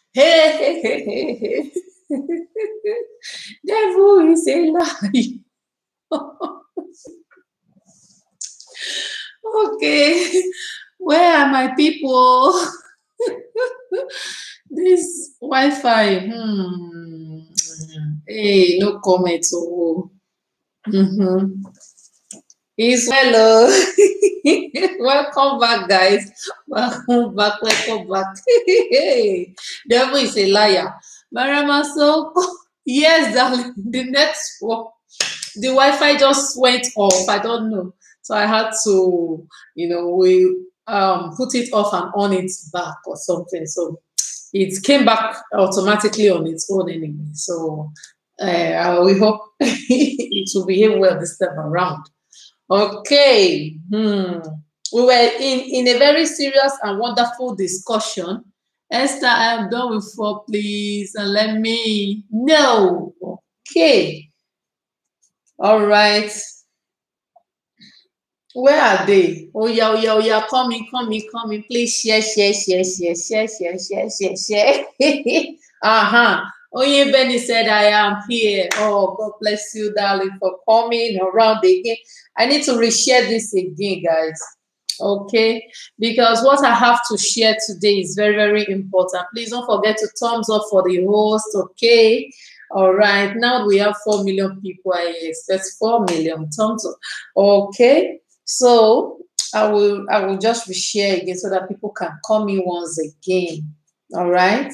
Hey, hey, hey, hey, hey. Devil is a lie. Okay, where are my people? This Wi-Fi. Hey, no comment. Oh. Mm-hmm. Is hello. Welcome back, guys. Welcome back. Welcome back. Hey, devil is a liar. Marama, so yes, darling. The next one, the Wi-Fi just went off. I don't know, so I had to, we put it off and on it back or something. So it came back automatically on its own anyway. So we hope it will behave well this time around. Okay. We were in a very serious and wonderful discussion. Esther, I am done with 4, please, and let me know. Okay. All right. Where are they? Oh yeah, coming. Please share. Uh-huh. Oye Benny said, I am here. Oh, God bless you, darling, for coming around again. I need to reshare this again, guys. Okay, because what I have to share today is very, very important. Please don't forget to thumbs up for the host. Okay. All right. Now we have 4 million people. I expect 4 million thumbs up. Okay. So I will just reshare again so that people can come in once again. All right.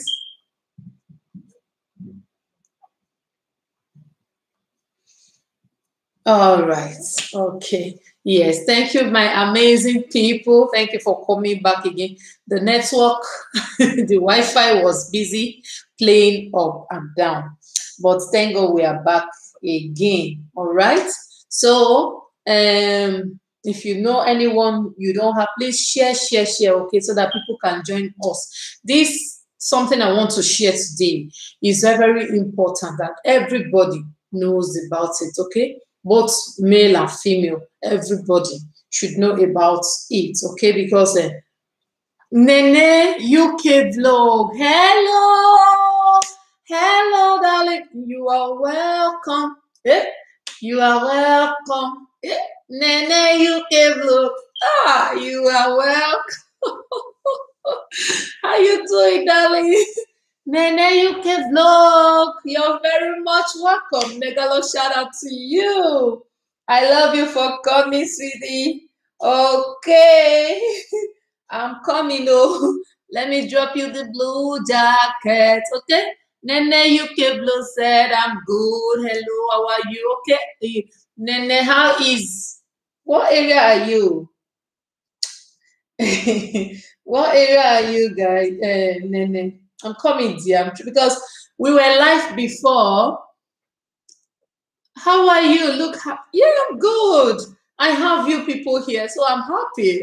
All right. Okay. Yes. Thank you, my amazing people. Thank you for coming back again. The network, the Wi-Fi was busy playing up and down. But thank God we are back again. All right. So if you know anyone you don't have, please share, okay, so that people can join us. This something I want to share today is very, very important that everybody knows about it, okay? Both male and female, everybody should know about it, okay? Because Nene UK vlog, hello, darling, you are welcome. You are welcome. Nene UK vlog, you are welcome. How you doing, darling? Nene UK vlog, you're very much welcome. Megalo, shout out to you. I love you for coming, sweetie. Okay. I'm coming, oh. Let me drop you the blue jacket, okay? Nene UK Blue said, I'm good. Hello, how are you? Okay. Nene, how is, what area are you? What area are you guys? Nene, I'm coming, dear, because we were live before. How are you? Look, yeah, I'm good. I have you people here, so I'm happy.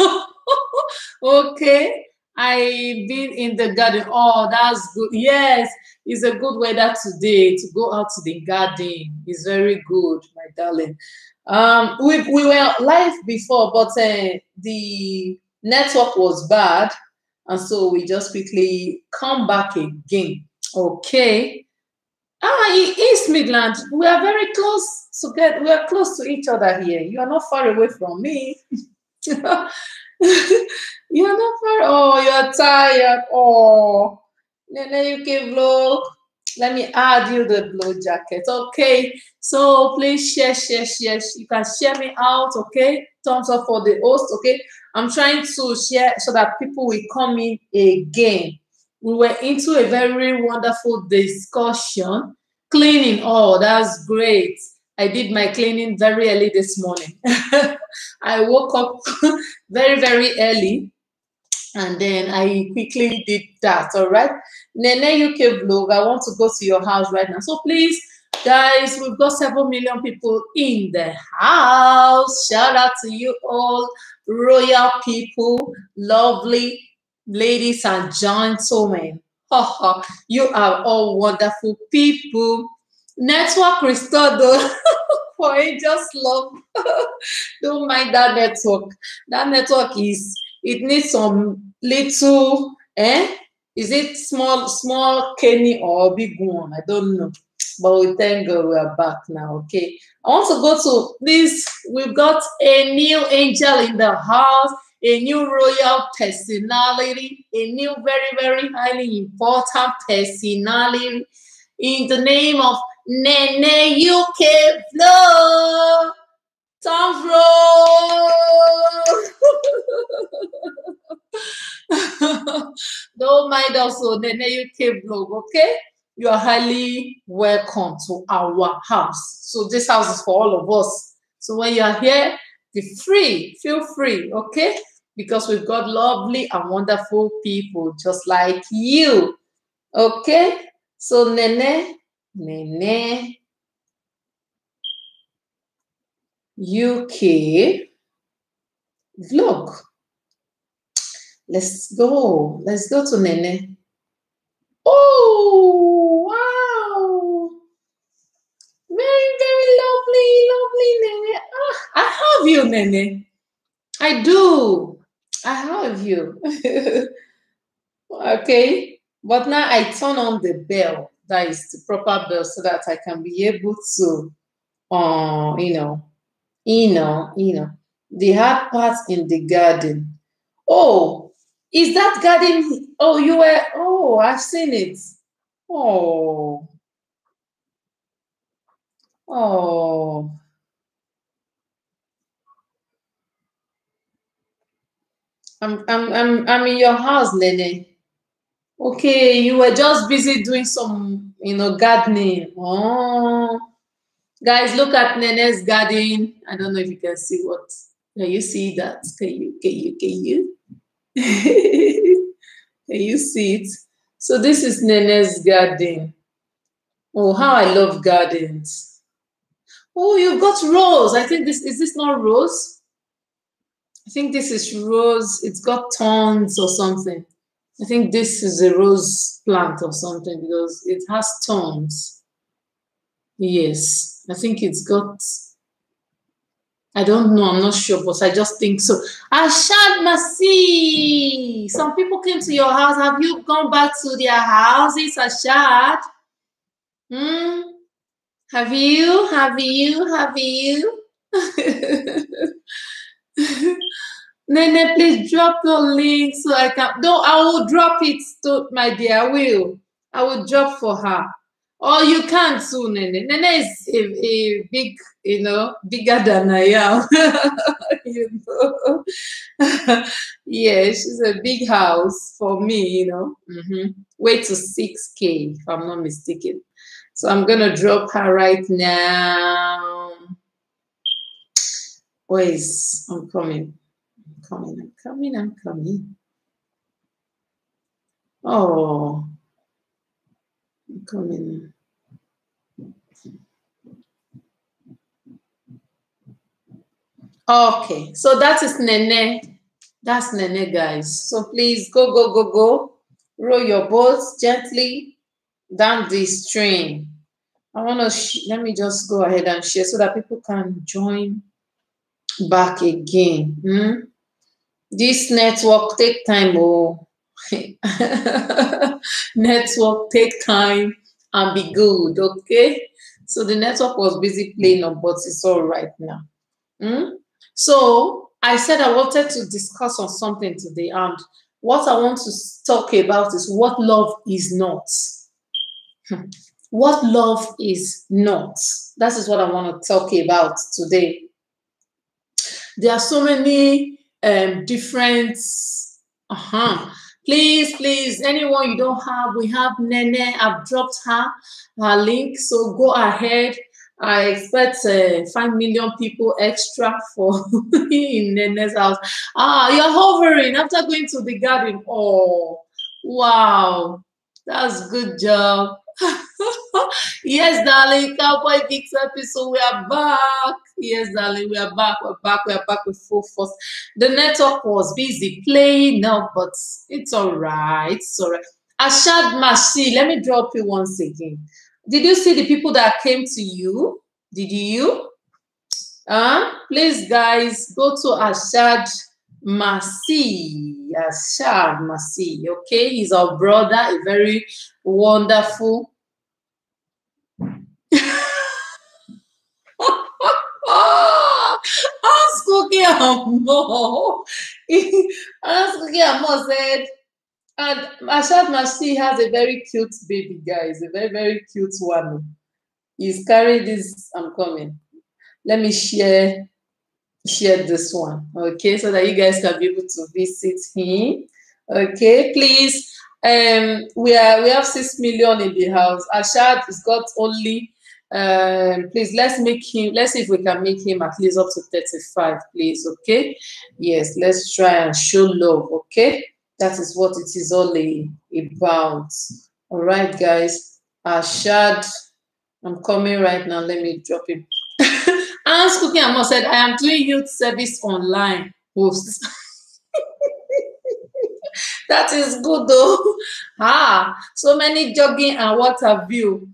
Okay. I've been in the garden. Oh, that's good. Yes, it's a good weather today to go out to the garden. It's very good, my darling. We were live before, but the network was bad, and so we just quickly come back again. Okay. East Midland. We are very close we are close to each other here. You are not far away from me. You are not far. Oh, you are tired. Oh, Nene UK vlog. Let me add you the blue jacket. Okay. So please share. You can share me out. Okay. Thumbs up for the host. Okay. I'm trying to share so that people will come in again. We were into a very wonderful discussion. Cleaning. Oh, that's great. I did my cleaning very early this morning. I woke up very, very early and then I quickly did that. All right. Nene UK vlog, I want to go to your house right now. So please, guys, we've got 7 million people in the house. Shout out to you all, royal people, lovely ladies and gentlemen. You are all wonderful people. Network restored though. For Angels Love. Don't mind that network. That network it needs some little Is it small Kenny or big one? I don't know. But we thank God we are back now. Okay. I want to go to this. We've got a new angel in the house, a new royal personality, a new very, very highly important personality in the name of Nene UK Flow. Tom Don't mind us on the UK blog, okay? You are highly welcome to our house. So this house is for all of us. So when you are here, feel free, okay? Because we've got lovely and wonderful people just like you, okay? So Nene UK vlog. Let's go to Nene. Oh, wow. Very, very lovely, Nene. Ah, I have you, Nene. I do. I have you. Okay. But now I turn on the bell. That is the proper bell so that I can be able to, the hard part in the garden. Oh, is that garden? Oh, I've seen it. Oh. I'm in your house, Nene. Okay, you were just busy doing some, gardening. Oh. Guys, look at Nene's garden. I don't know if you can see what. Can you see that? Can you? Can you see it? So this is Nene's garden. Oh, how I love gardens. Oh, you've got rose. I think is this not rose? I think this is rose. It's got thorns or something. I think this is a rose plant or something because it has thorns. Yes, I think it's got, I don't know, I'm not sure, but I just think so. Ashad Masi, some people came to your house. Have you gone back to their houses, Ashad? Have you? Nene, please drop your link so I can. No, I will drop it to my dear. I will drop for her. Or you can too, Nene. Nene is a big, bigger than I am. Yeah, she's a big house for me, Way to 6K, if I'm not mistaken. So I'm gonna drop her right now. Boys, I'm coming. I'm coming. Oh, I'm coming. Okay, so that is Nene. That's Nene, guys. So please go. Row your boats gently down the stream. I want to, let me just go ahead and share so that people can join back again. This network take time, oh. Network take time and be good, okay? So the network was busy playing up, but it's all right now. So I said I wanted to discuss on something today, and what I want to talk about is what love is not. What love is not. That is what I want to talk about today. There are so many different. Please, anyone you don't have, we have Nene. I've dropped her link, so go ahead. I expect 5 million people extra for in Nene's house. You're hovering after going to the garden. Oh, wow, that's good job. Yes, darling, Cowboy Geeks episode. We are back. Yes, darling, we are back. We're back with full force. The network was busy playing now, but it's all right. It's all right. Ashad Mashi, let me drop you once again. Did you see the people that came to you? Did you? Please, guys, go to Ashad Masi, Ashad Masi. Okay, he's our brother, a very wonderful. Ask Cookie Amo. Ask Cookie Amo said, and Ashad Masi has a very cute baby, guys, a very, very cute one. He's carried this. I'm coming. Let me share this one, okay, so that you guys can be able to visit him. Okay, please. We have 6 million in the house. Ashad has got only. Please let's see if we can make him at least up to 35, please. Okay, yes, let's try and show love. Okay, that is what it is all about. All right, guys. Ashad, I'm coming right now. Let me drop him. Anne's Cooking Amo said, I am doing youth service online host. That is good though. So many jogging and what have you.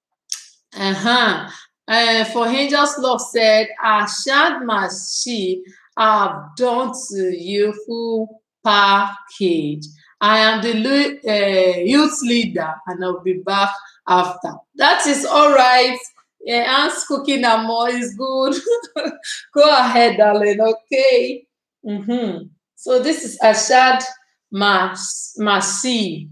For Angel's Love said, Ashad Mashi, I've done to you full package. I am the youth leader and I'll be back after. That is all right. Yeah, Anne's Cooking Amo is good. Go ahead, darling. Okay. So this is Ashad Masi.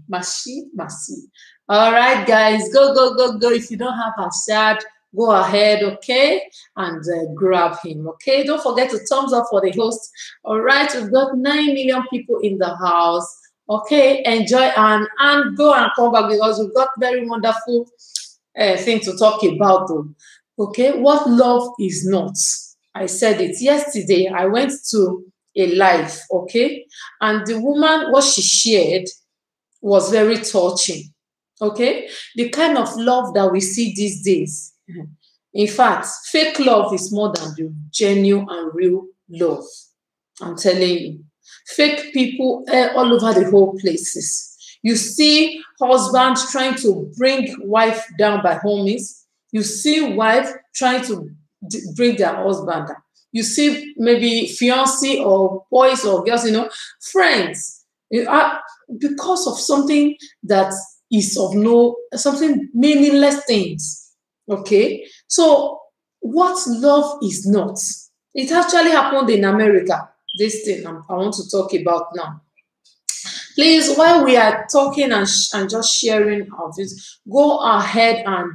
All right, guys. Go. If you don't have Ashad, go ahead, okay? And grab him, okay? Don't forget to thumbs up for the host. All right, we've got 9 million people in the house. Okay, enjoy and go and come back because we've got very wonderful thing to talk about though. Okay, what love is not. I said it yesterday. I went to a live, okay, and the woman, what she shared was very touching. Okay, the kind of love that we see these days. In fact, fake love is more than the genuine and real love. I'm telling you, fake people all over the whole places. You see husband trying to bring wife down by homies. You see wife trying to bring their husband down. You see maybe fiancé or boys or girls, friends, because of something that is of something meaningless things. Okay, so what love is not? It actually happened in America. This thing I want to talk about now. Please, while we are talking and just sharing of it, go ahead and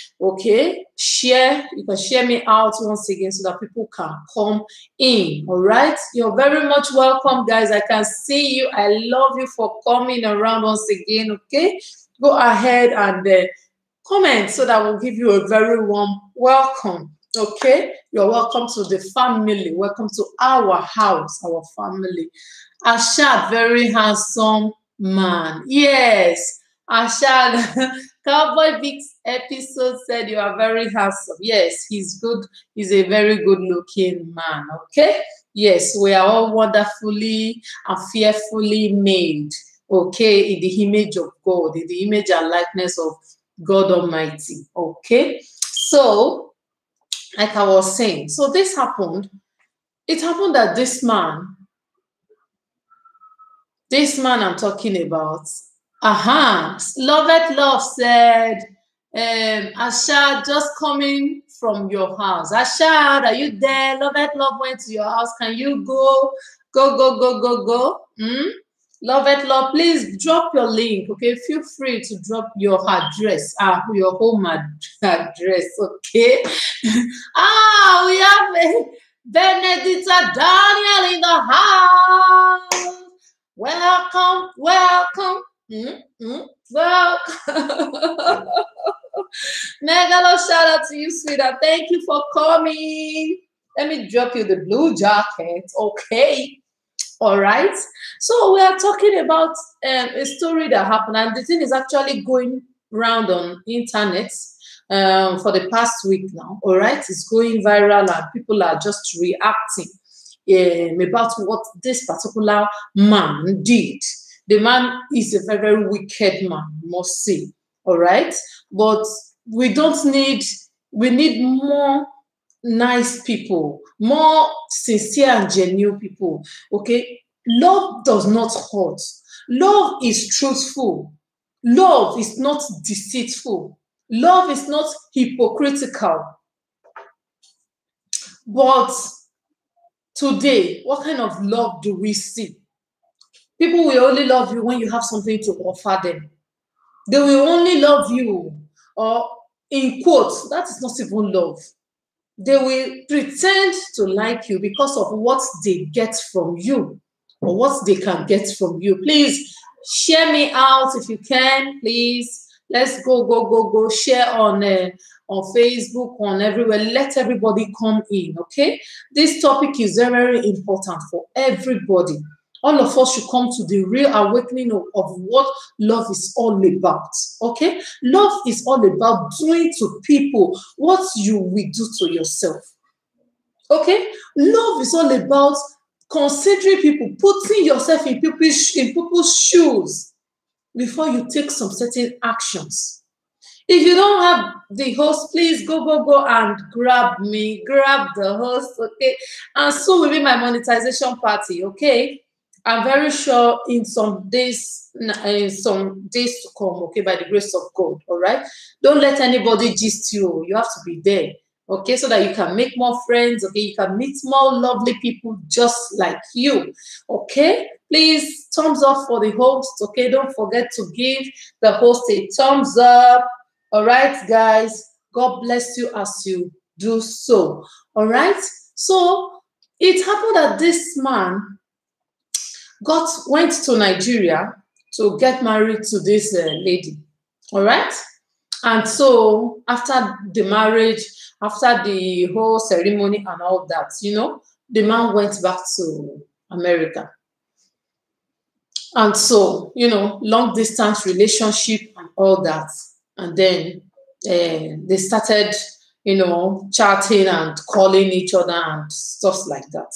share. You can share me out once again so that people can come in. All right, you're very much welcome, guys. I can see you. I love you for coming around once again. Okay, go ahead and comment so that we'll give you a very warm welcome. Okay, you're welcome to the family. Welcome to our house, our family. Ashad, very handsome man. Yes, Ashad. Cowboy Vic's episode said you are very handsome. Yes, he's good. He's a very good-looking man. Okay. Yes, we are all wonderfully and fearfully made. Okay, in the image of God, in the image and likeness of God Almighty. Okay. So, like I was saying, so this happened. It happened that this man I'm talking about, Love said, Ashad, just coming from your house. Ashad, are you there? Love went to your house. Can you go? Go. Love, please drop your link. Okay, feel free to drop your address, your home address. Okay. We have Benedicta Daniel in the house. Welcome. Welcome. Megalo, shout out to you, sweetheart. Thank you for coming. Let me drop you the blue jacket. Okay. All right. So we are talking about a story that happened, and the thing is actually going around on internet for the past week now. All right. It's going viral and people are just reacting about what this particular man did. The man is a very, very wicked man, must say. All right. But we need more nice people, more sincere and genuine people. Okay, love does not hurt. Love is truthful. Love is not deceitful. Love is not hypocritical. But today, what kind of love do we see? People will only love you when you have something to offer them. They will only love you, or in quotes, that is not even love. They will pretend to like you because of what they get from you or what they can get from you. Please share me out if you can, please. Let's go, share on Facebook, on everywhere. Let everybody come in, okay? This topic is very, very important for everybody. All of us should come to the real awakening of what love is all about, okay? Love is all about doing to people what you will do to yourself, okay? Love is all about considering people, putting yourself in people's shoes before you take some certain actions. If you don't have the host, please go and grab me, grab the host, okay? And so will be my monetization party, okay? I'm very sure in some days to come, okay, by the grace of God, all right? Don't let anybody gist you. You have to be there, okay, so that you can make more friends, okay? You can meet more lovely people just like you, okay? Please, thumbs up for the host, okay? Don't forget to give the host a thumbs up, all right, guys? God bless you as you do so, all right? So it happened that this man went to Nigeria to get married to this lady, all right? And so after the marriage, after the whole ceremony and all that, you know, the man went back to America. And so, you know, long distance relationship and all that. And then they started, you know, chatting and calling each other and stuff like that.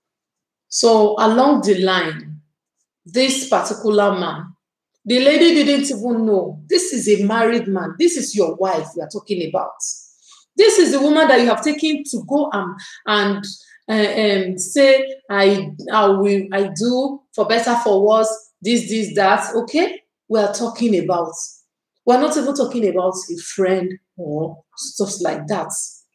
So along the line, this particular man, the lady didn't even know. This is a married man. This is your wife we are talking about. This is the woman that you have taken to go and say, I do for better, for worse, this, that. Okay? We are talking about. We're not even talking about a friend or stuff like that.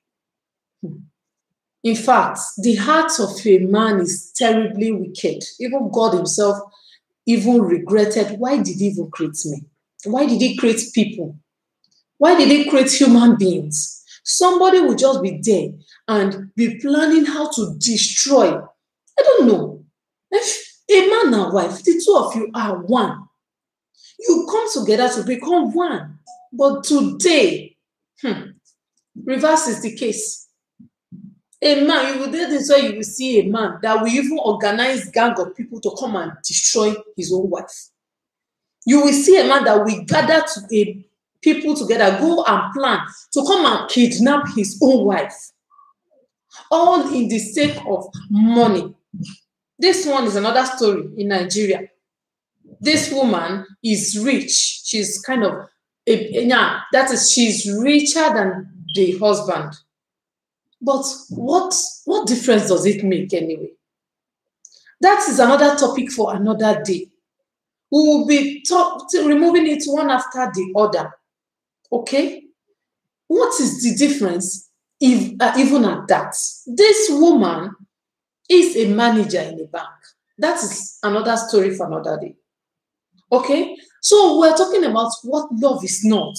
In fact, the heart of a man is terribly wicked. Even God himself even regretted, why did he even create me? Why did he create people? Why did he create human beings? Somebody will just be there and be planning how to destroy. I don't know. If a man and wife, the two of you are one. You come together to become one. But today, reverse is the case. A man, that is why you will see a man that will even organize gang of people to come and destroy his own wife. You will see a man that will gather people together, go and plan to come and kidnap his own wife. All in the sake of money. This one is another story in Nigeria. This woman is rich. She's kind of, she's richer than the husband. But what difference does it make anyway? That is another topic for another day. We will be removing it one after the other. Okay? What is the difference even at that? This woman is a manager in a bank. That is another story for another day. Okay? So we're talking about what love is not.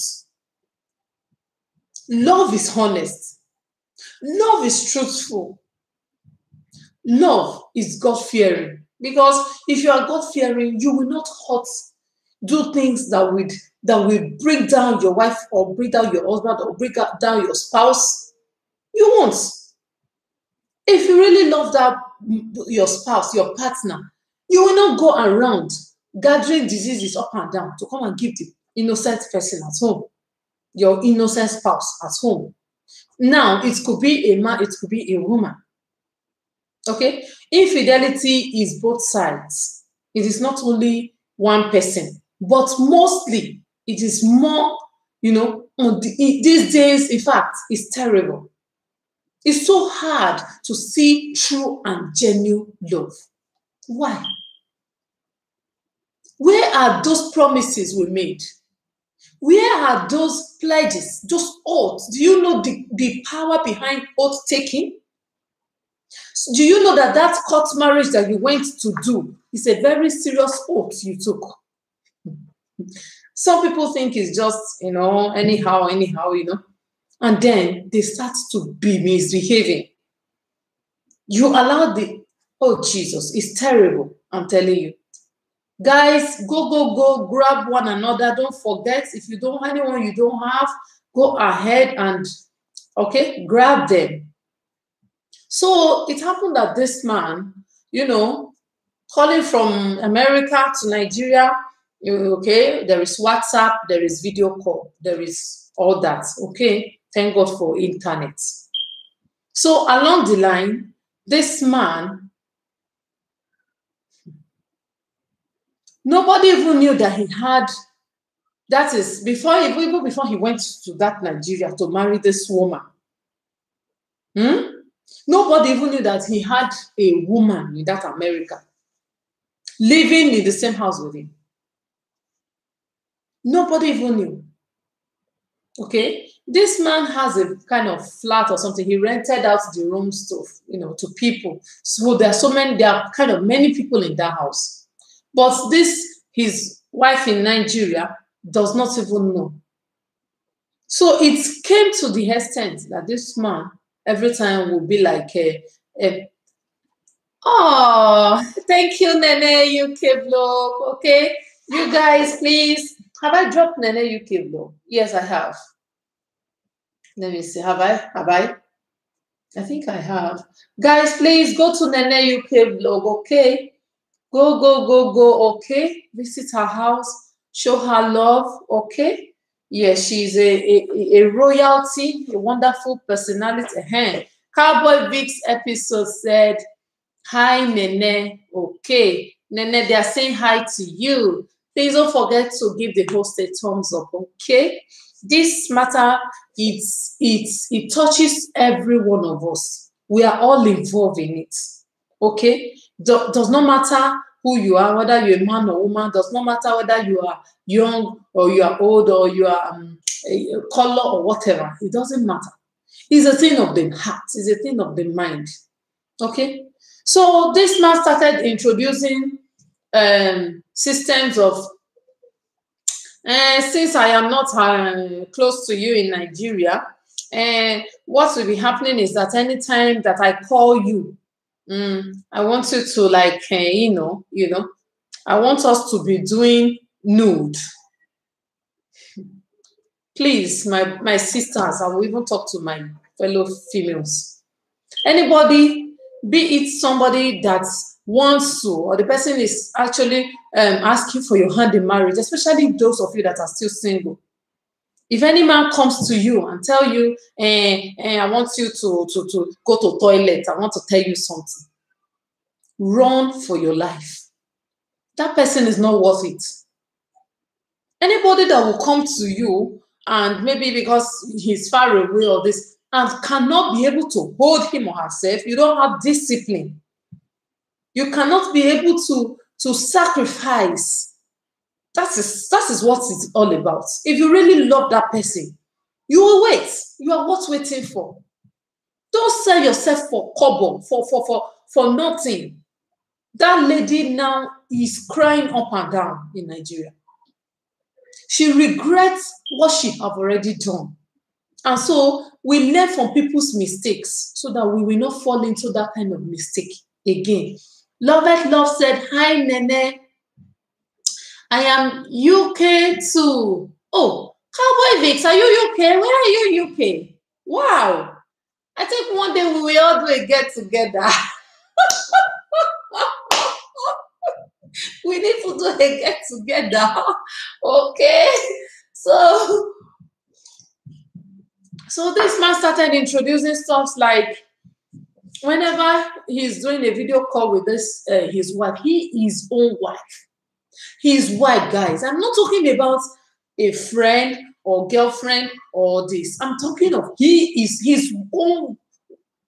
Love is honest. Love is truthful. Love is God-fearing. Because if you are God-fearing, you will not do things that will bring down your wife or bring down your husband or bring down your spouse. You won't. If you really love your spouse, your partner, you will not go around gathering diseases up and down to come and give the innocent person at home, your innocent spouse at home. Now, it could be a man, it could be a woman. Okay? Infidelity is both sides. It is not only one person, but mostly it is more, these days, in fact, it's terrible. It's so hard to see true and genuine love. Why? Where are those promises we made? Where are those pledges, those oaths? Do you know the power behind oath taking? Do you know that that court marriage that you went to do is a very serious oath you took? Some people think it's just, anyhow, and then they start to be misbehaving. You allow oh Jesus, it's terrible, I'm telling you. Guys, go, grab one another. Don't forget, if you don't have anyone you don't have, go ahead and, grab them. So it happened that this man, calling from America to Nigeria, there is WhatsApp, there is video call, there is all that, Thank God for internet. So along the line, this man, nobody even knew that he had, that is, even before he went to that Nigeria to marry this woman. Nobody even knew that he had a woman in that America living in the same house with him. Nobody even knew. This man has a kind of flat or something. He rented out the rooms to people. So there are kind of many people in that house. But his wife in Nigeria does not even know. So it came to the extent that this man every time will be like, oh, thank you, Nene UK Vlog. You guys, please. Have I dropped Nene UK Vlog? Yes, I have. Let me see. Have I? I think I have. Guys, please go to Nene UK Vlog, Go, Visit her house. Show her love, Yes, she's a royalty, a wonderful personality. Cowboy Vic's episode said, hi, Nene. Nene, they are saying hi to you. Please don't forget to give the host a thumbs up, This matter, it touches every one of us. We are all involved in it, Does not matter who you are, whether you're a man or woman, does not matter whether you are young or you are old or you are a color or whatever. It doesn't matter. It's a thing of the heart. It's a thing of the mind. So this man started introducing systems of, since I am not close to you in Nigeria, what will be happening is that anytime that I call you, I want you to I want us to be doing nude. Please, my sisters, I will even talk to my fellow females. Anybody, be it somebody that wants to, or the person is actually asking for your hand in marriage, especially those of you that are still single. If any man comes to you and tell you, I want you to go to toilet, I want to tell you something, run for your life. That person is not worth it. Anybody that will come to you and maybe because he's far away or this and cannot be able to hold him or herself, you don't have discipline. You cannot be able to sacrifice. That is what it's all about. If you really love that person, you will wait. You are worth waiting for. Don't sell yourself for kobo, for nothing. That lady now is crying up and down in Nigeria. She regrets what she have already done. And so we learn from people's mistakes so that we will not fall into that kind of mistake again. Loveth Love said, hi, Nene. I am UK too. Oh, Cowboy Vix, are you UK? Where are you, UK? Wow. I think one day we will all do a get together. We need to do a get together. Okay. So this man started introducing stuff like whenever he's doing a video call with his wife, his own wife. His wife, guys. I'm not talking about a friend or girlfriend or this. I'm talking of he is his own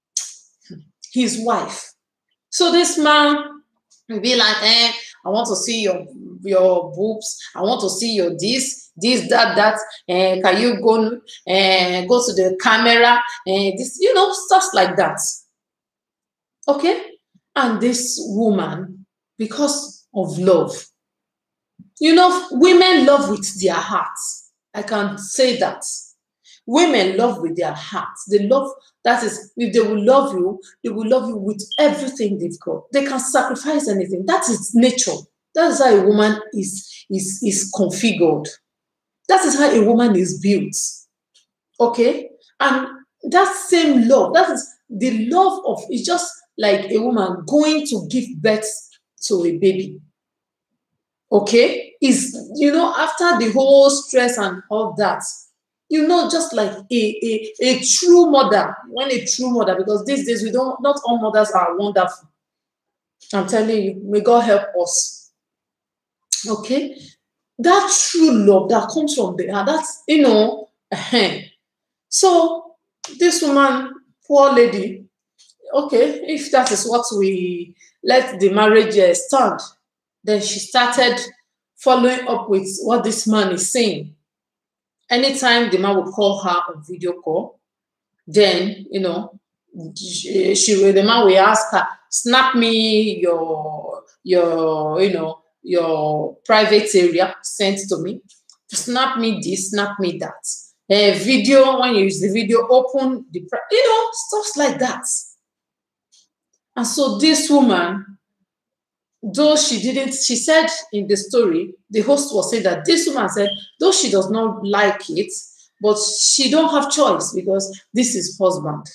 his wife. So this man will be like, I want to see your boobs. I want to see your this, that. Can you go to the camera? This, stuff like that. Okay? And this woman, because of love, women love with their hearts. I can say that. Women love with their hearts. They love, that is, if they will love you, they will love you with everything they've got. They can sacrifice anything. That is nature. That is how a woman is configured. That is how a woman is built. Okay? And that same love, that is the love of, it's just like a woman going to give birth to a baby. Okay? Is, after the whole stress and all that, just like a true mother, when a true mother, because these days not all mothers are wonderful. I'm telling you, may God help us. Okay? That true love that comes from the heart, that's, So this woman, poor lady, okay, if that is what we let the marriage stand, then she started following up with what this man is saying. Anytime the man would call her on video call, then, the man will ask her, snap me your private area, sent to me. Snap me this, snap me that. Video, when you use the video, open the, stuff like that. And so this woman, though she said in the story, the host was saying that this woman said, though she does not like it, but she don't have choice because this is husband.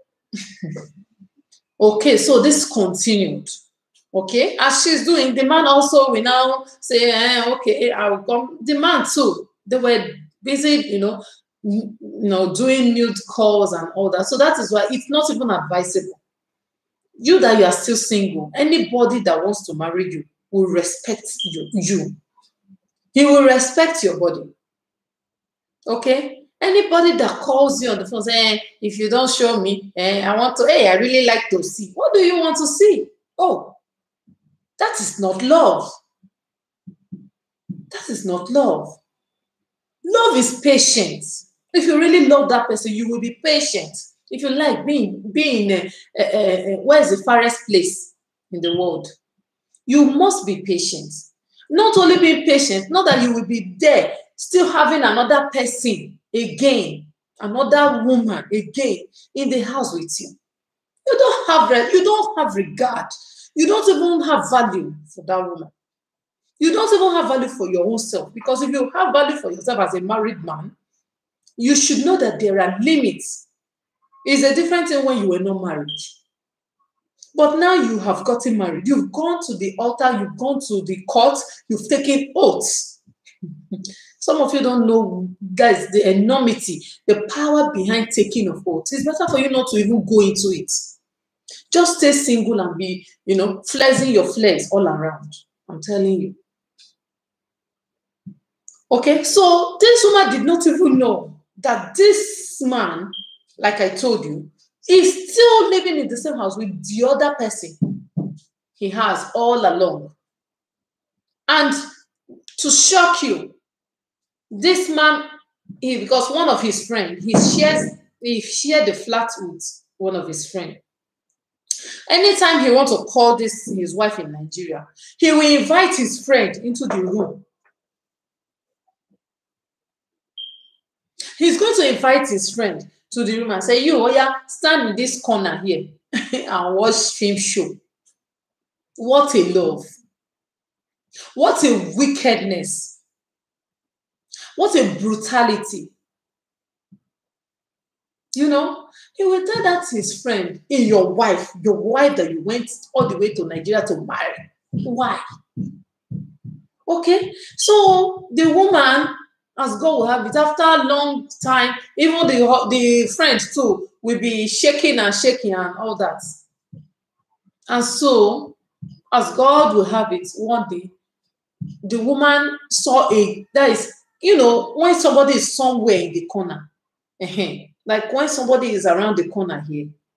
Okay, so this continued. Okay, as she's doing, the man also will now say, okay, I will come. The man too, they were busy, doing nude calls and all that. So that is why it's not even advisable. You that you are still single, anybody that wants to marry you will respect you. He will respect your body. Okay? Anybody that calls you on the phone saying, if you don't show me, I really like to see. What do you want to see? Oh, that is not love. That is not love. Love is patience. If you really love that person, you will be patient. If you like being where's the farthest place in the world? You must be patient. Not only being patient, not that you will be there still having another person again, another woman again in the house with you. You don't have regard. You don't even have value for that woman. You don't even have value for your own self, because if you have value for yourself as a married man, you should know that there are limits. It's a different thing when you were not married. But now you have gotten married. You've gone to the altar. You've gone to the court. You've taken oaths. Some of you don't know, guys, the enormity, the power behind taking of oaths. It's better for you not to even go into it. Just stay single and be, flexing your flex all around. I'm telling you. Okay, so this woman did not even know that this man, like I told you, is still living in the same house with the other person he has all along. And to shock you, this man, because one of his friends, he shared the flat with one of his friends. Anytime he wants to call his wife in Nigeria, he will invite his friend into the room. He's going to invite his friend to the room and say, you, Oya, stand in this corner here and watch film show. What a love. What a wickedness. What a brutality. He will tell that to his friend, your wife that you went all the way to Nigeria to marry. Why? Okay, so the woman, as God will have it, after a long time, even the friend too will be shaking and all that. And so, as God will have it, one day, the woman saw when somebody is somewhere in the corner, like when somebody is around the corner here,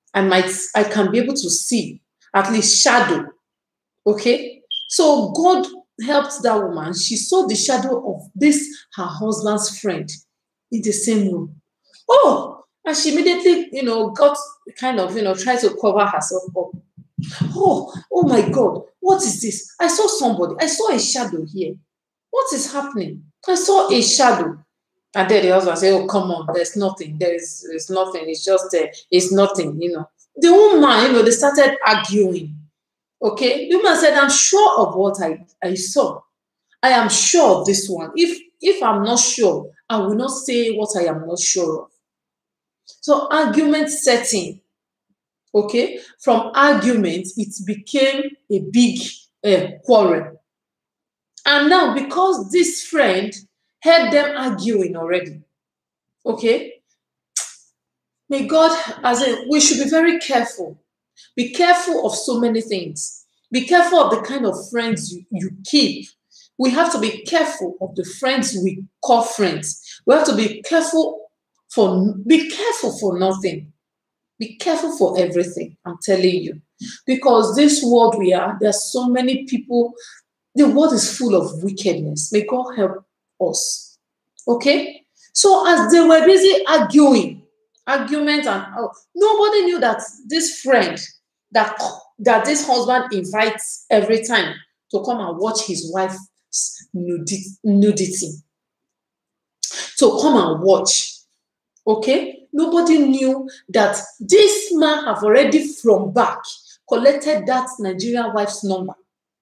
I can be able to see at least shadow. Okay, so God helped that woman. She saw the shadow of this her husband's friend in the same room. Oh, and she immediately, got kind of, tried to cover herself up. Oh my God, what is this? I saw somebody. I saw a shadow here. What is happening? I saw a shadow. And then the husband said, oh, come on, there's nothing. There's nothing. It's just, it's nothing, The woman, they started arguing. Okay? The woman said, I'm sure of what I saw. I am sure of this one. If I'm not sure, I will not say what I am not sure of. So argument setting. Okay? From argument, it became a big quarrel. And now, because this friend heard them arguing already, okay? May God, we should be very careful. Be careful of so many things. Be careful of the kind of friends you keep. We have to be careful of the friends we call friends. We have to be careful for nothing. Be careful for everything, I'm telling you. Because this world there are so many people. The world is full of wickedness. May God help us. Okay? So as they were busy argument, and nobody knew that this friend, that this husband invites every time to come and watch his wife's nudity. To come and watch. Okay? Nobody knew that this man have already from back collected that Nigerian wife's number.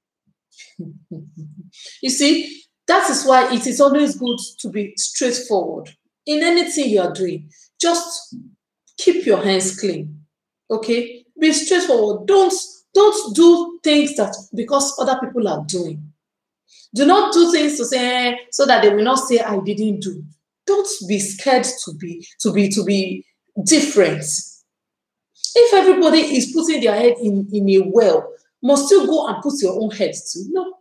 You see, that is why it is always good to be straightforward. In anything you are doing, just keep your hands clean. Okay? Be straightforward. Don't do things that because other people are doing. Do not do things to say so that they will not say I didn't do. Don't be scared to be different. If everybody is putting their head in a well, must you go and put your own head too?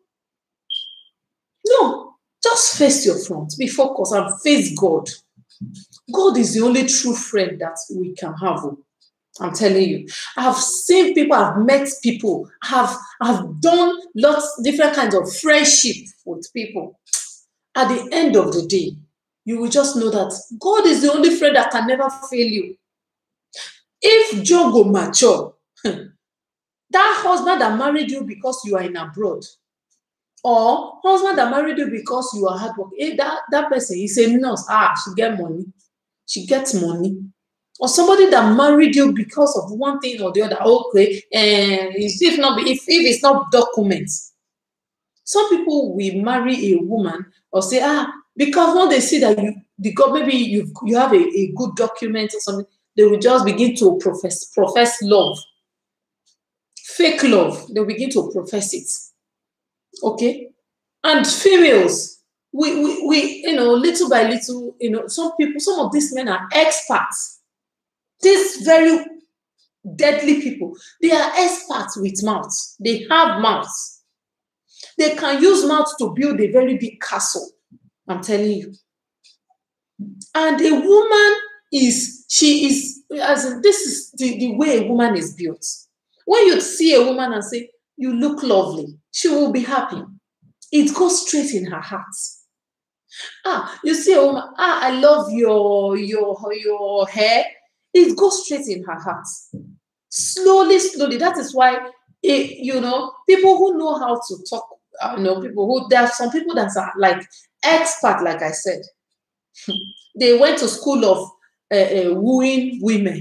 No. Just face your front. Be focused and face God. God is the only true friend that we can have. I'm telling you. I've seen people, I've met people, I've done different kinds of friendship with people. At the end of the day, you will just know that God is the only friend that can never fail you. If Joe go mature, that husband that married you because you are in abroad, or husband that married you because you are hard working, that person is a nurse. She get money. She gets money. Or somebody that married you because of one thing or the other. Okay, and if it's not documents. Some people will marry a woman or say, because when they see that maybe you have a good document or something, they will just begin to profess love. Fake love. They'll begin to profess it. Okay? And females, we little by little, some of these men are experts. These very deadly people, they are experts with mouths. They have mouths. They can use mouth to build a very big castle. I'm telling you. And a woman this is the way a woman is built. When you see a woman and say, you look lovely, she will be happy. It goes straight in her heart. You see a woman, I love your hair. It goes straight in her heart. Slowly. That is why, people who know how to talk, there are some people that are like expert, like I said. They went to school of wooing women.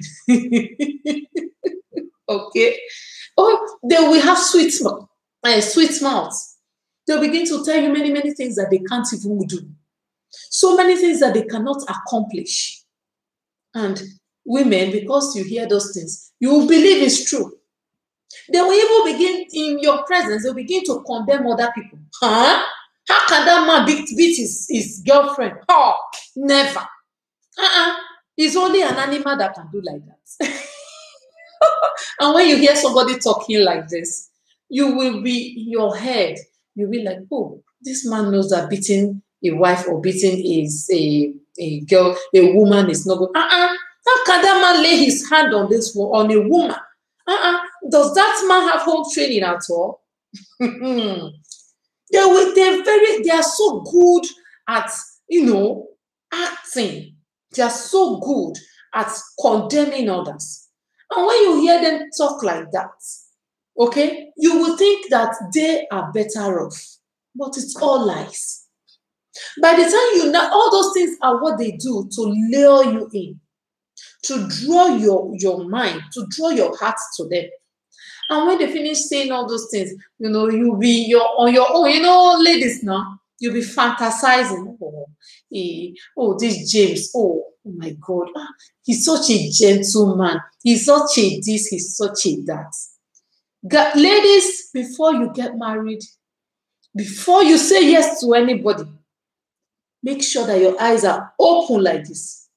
Okay. Oh, they will have sweet mouths. They'll begin to tell you many, many things that they can't even do. So many things that they cannot accomplish. And women, because you hear those things, you will believe it's true. They will even begin, in your presence, they'll begin to condemn other people. How can that man beat his girlfriend? Never. It's only an animal that can do like that. And when you hear somebody talking like this, you will be in your head. You'll be like, oh, this man knows that beating a wife or beating a girl, a woman is not good. That How can that man lay his hand on on a woman? Does that man have home training at all? They are so good at, acting. They are so good at condemning others. And when you hear them talk like that, okay, you will think that they are better off. But it's all lies. By the time you know, all those things are what they do to lure you in, to draw your mind, to draw your heart to them. And when they finish saying all those things, you'll be on your own. Ladies now, you'll be fantasizing. This James, oh my God, he's such a gentleman. He's such a this, he's such a that. Ladies, before you get married, before you say yes to anybody, make sure that your eyes are open like this.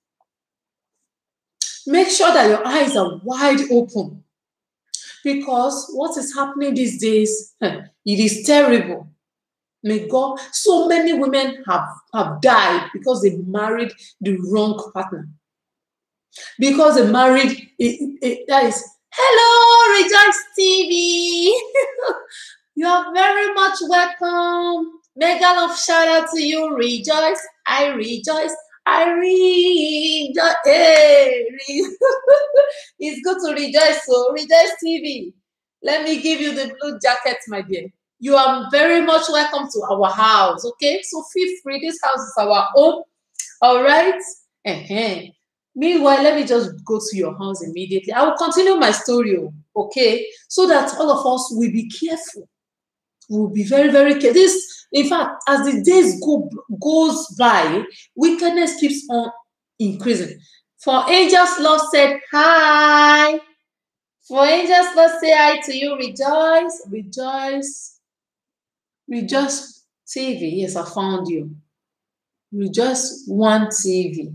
Make sure that your eyes are wide open. Because what is happening these days, it is terrible. May God, so many women have died because they married the wrong partner. Because they married, that is, hello, Rejoice TV. You are very much welcome. Mega love shout out to you, Rejoice. I rejoice. I rejoice. Hey. It's good to rejoice. So, Rejoice TV. Let me give you the blue jacket, my dear. You are very much welcome to our house. Okay, so feel free. This house is our home. All right. Meanwhile, let me just go to your house immediately. I will continue my story. Okay, so that all of us will be careful. We'll be very, very careful. This, in fact, as the days goes by, wickedness keeps on increasing. For Angels Love said hi. For Angels Love say hi to you. Rejoice, rejoice, rejoice TV. Yes, I found you. Rejoice One TV.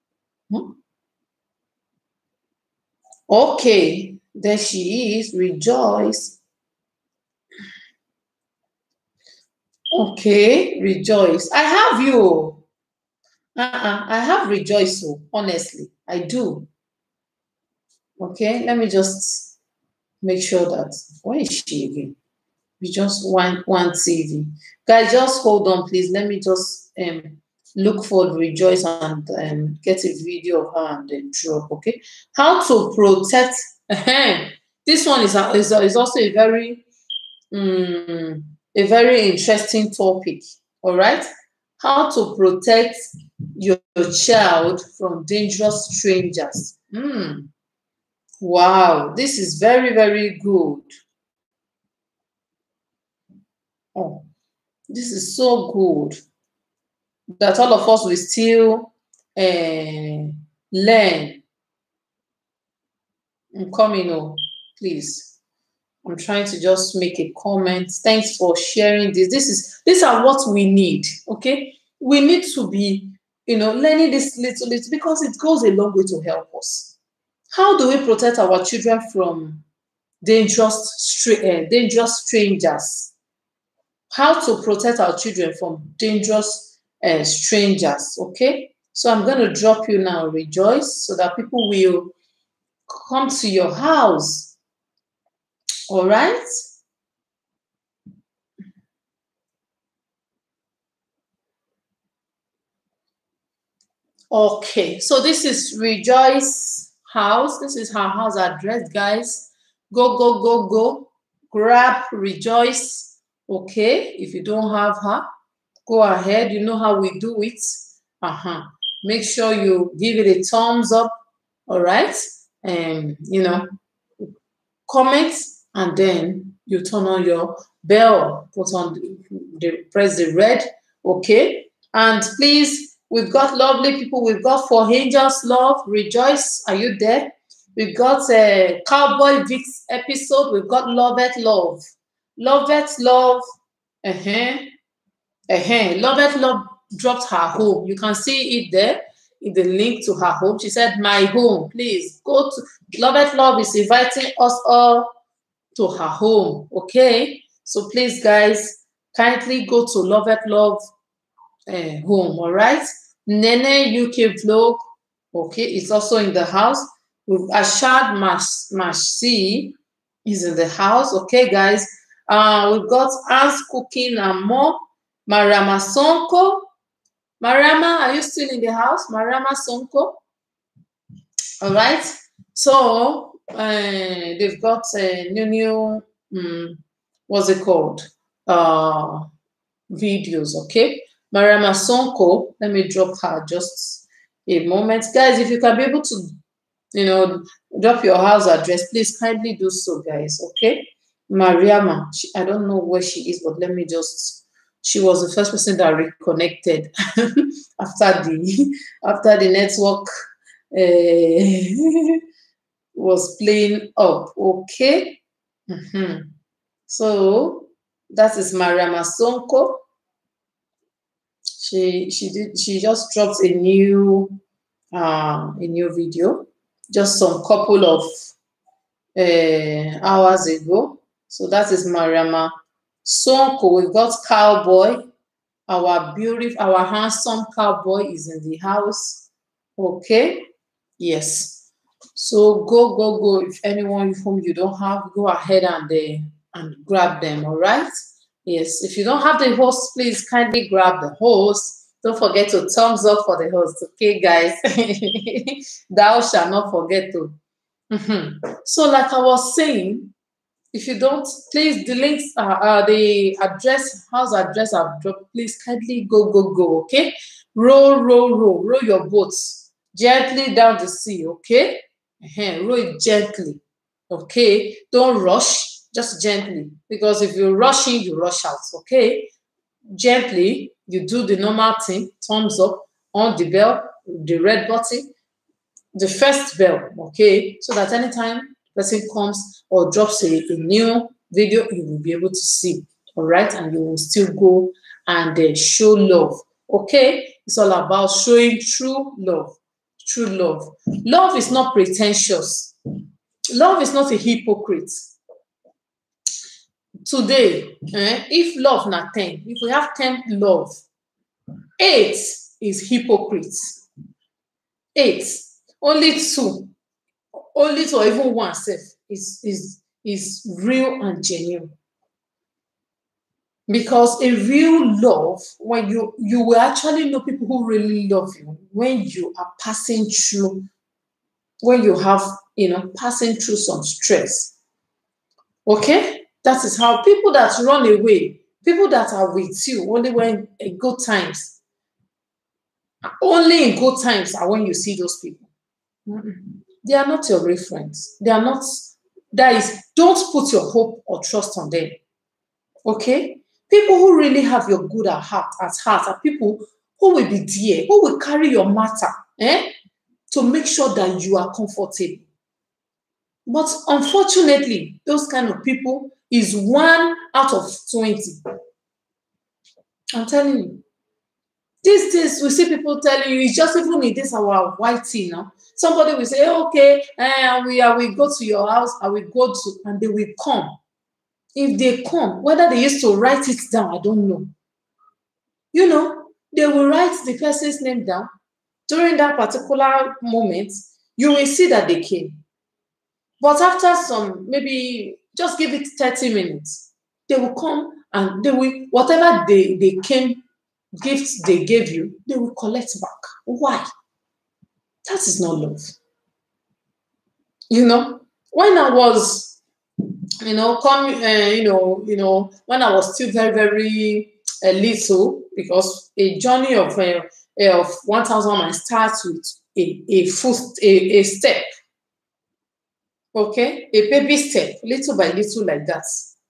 Okay, there she is. Rejoice. Okay, Rejoice. I have you. I have Rejoice, honestly. I do. Okay, let me just make sure that. Where is she again? We just want One TV. Guys, just hold on, please. Let me just look for Rejoice and get a video of her and then drop. Okay, how to protect. This one is also a very interesting topic. All right, how to protect your child from dangerous strangers. Wow, this is very, very good. Oh, this is so good that all of us will still learn. I'm coming, please. I'm trying to just make a comment. Thanks for sharing this. These are what we need. Okay, we need to be, learning this little because it goes a long way to help us. How do we protect our children from dangerous strangers? How to protect our children from dangerous strangers? Okay, so I'm going to drop you now, Rejoice, so that people will come to your house. All right. Okay, so this is Rejoice house. This is her house address, guys. Go. Grab Rejoice. Okay, if you don't have her, go ahead. You know how we do it. Make sure you give it a thumbs up. All right. Comment, and then you turn on your bell, press the red. Okay, and please, we've got lovely people. We've got For Angels Love. Rejoice, are you there? We've got Cowboy Vix episode. We've got Lovett Love. Lovett Love. Lovett Love dropped her home. You can see it there in the link to her home. She said, my home. Please go to Lovett Love is inviting us all to her home. Okay, so please, guys, kindly go to Lovett Love home. All right, Nene UK Vlog. Okay, it's also in the house. Ashad Mashi is in the house. Okay, guys. We've got Ans Cooking and more. Mariama Sonko. Mariama, are you still in the house? Mariama Sonko. All right. So they've got a new what's it called? Videos. Okay. Mariama Sonko. Let me drop her just a moment, guys. If you can be able to, drop your house address, please kindly do so, guys. Okay. Mariama, I don't know where she is, but let me just. She was the first person that reconnected after the network was playing up. Okay. So that is Mariama Sonko. She just dropped a new video just some couple of hours ago. So that is Mariama Sonko. We've got Cowboy, our handsome Cowboy is in the house. Okay, yes. So go. If anyone whom you don't have, go ahead and grab them. All right. Yes. If you don't have the host, please kindly grab the host. Don't forget to thumbs up for the host. Okay, guys. Thou shall not forget to. So, like I was saying, if you don't, please, the links, the house address I've dropped, please kindly go, okay? Row your boats gently down the sea, okay? Row it gently, okay? Don't rush, just gently, because if you're rushing, you rush out, okay? Gently, you do the normal thing, thumbs up, on the bell, the red button, the first bell, okay? So that anytime person comes or drops a new video, you will be able to see, all right? And you will still go and show love, okay? It's all about showing true love. Love is not pretentious. Love is not a hypocrite. Today, if love not 10, if we have 10 love, 8 is hypocrites. 8, only 2. Only to even one self is real and genuine. Because a real love, when you will actually know people who really love you, when you are passing through, when you have, passing through some stress. Okay? That is how people that run away, people that are with you only when in good times, only in good times are when you see those people. They are not your real friends. They are not, don't put your hope or trust on them. Okay? People who really have your good at heart are people who will be there, who will carry your matter, to make sure that you are comfortable. But unfortunately, those kind of people is 1 out of 20. I'm telling you. These days, we see people telling you, it's just even in this our white tea now. Somebody will say, okay, I will go to your house, and they will come. If they come, whether they used to write it down, I don't know. They will write the person's name down. During that particular moment, you will see that they came. But after some, maybe just give it 30 minutes, they will come and they will, whatever they came, gifts they gave you, they will collect back. Why? That is not love. When I was, when I was still very, very little, because a journey of 1,000 miles starts with a step. Okay, a baby step, little by little, like that.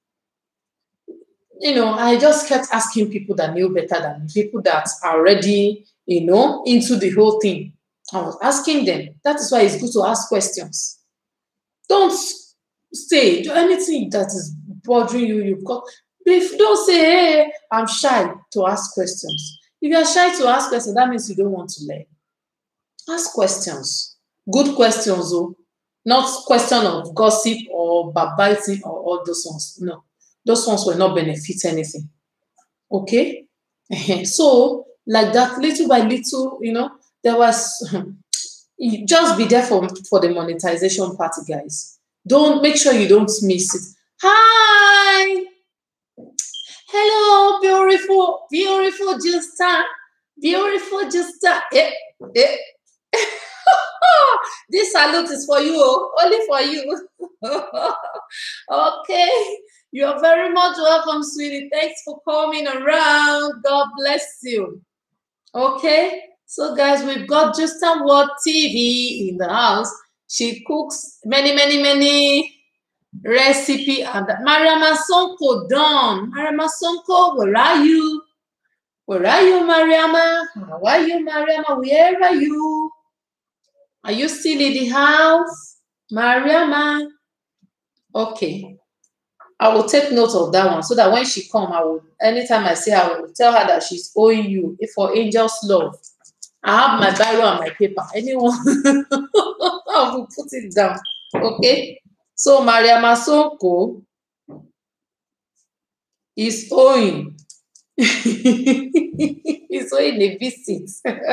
I just kept asking people that knew better than me, people that are already, into the whole thing. I was asking them. That is why it's good to ask questions. Don't say anything that is bothering you. Don't say, hey, I'm shy to ask questions. If you're shy to ask questions, that means you don't want to learn. Ask questions. Good questions, though. Not question of gossip or backbiting or all those ones. No. Those ones will not benefit anything. Okay? So, like that, little by little, there was You just be there for the monetization party, guys. Don't make sure you don't miss it. Hi, hello, beautiful, beautiful Justa, beautiful Justa. Eh. This salute is for you, only for you. Okay, you're very much welcome, sweetie. Thanks for coming around. God bless you. Okay, so guys, we've got Justa Ward TV in the house. She cooks many recipe, and Mariama Sonko done. Mariama Sonko, where are you? Where are you, Mariama? How are you, Mariama? Where are you? Are you still in the house, Mariama? Okay, I will take note of that one so that when she come, anytime I see her, I will tell her that she's owing you for Angel's Love. I have my Bible and my paper. Anyone, I will put it down. Okay. So Mariama Sonko is owing. He's owing a visit.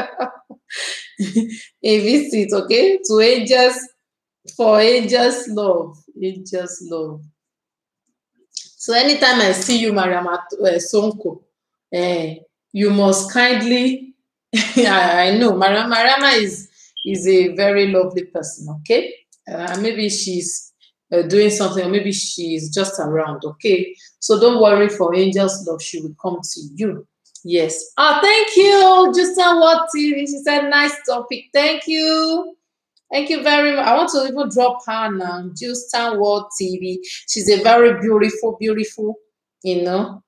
A visit, okay, to Angels, for Angel's Love. Angel's Love. So anytime I see you, Mariama Sonko, you must kindly. I know Mariama is a very lovely person. Okay, maybe she's doing something, or maybe she's just around. Okay, so don't worry. For Angel's Love, she will come to you. Yes. Oh, thank you, Justa Ward TV. She said, nice topic. Thank you. Thank you very much. I want to even drop her now. Justa Ward TV. She's a very beautiful, you know.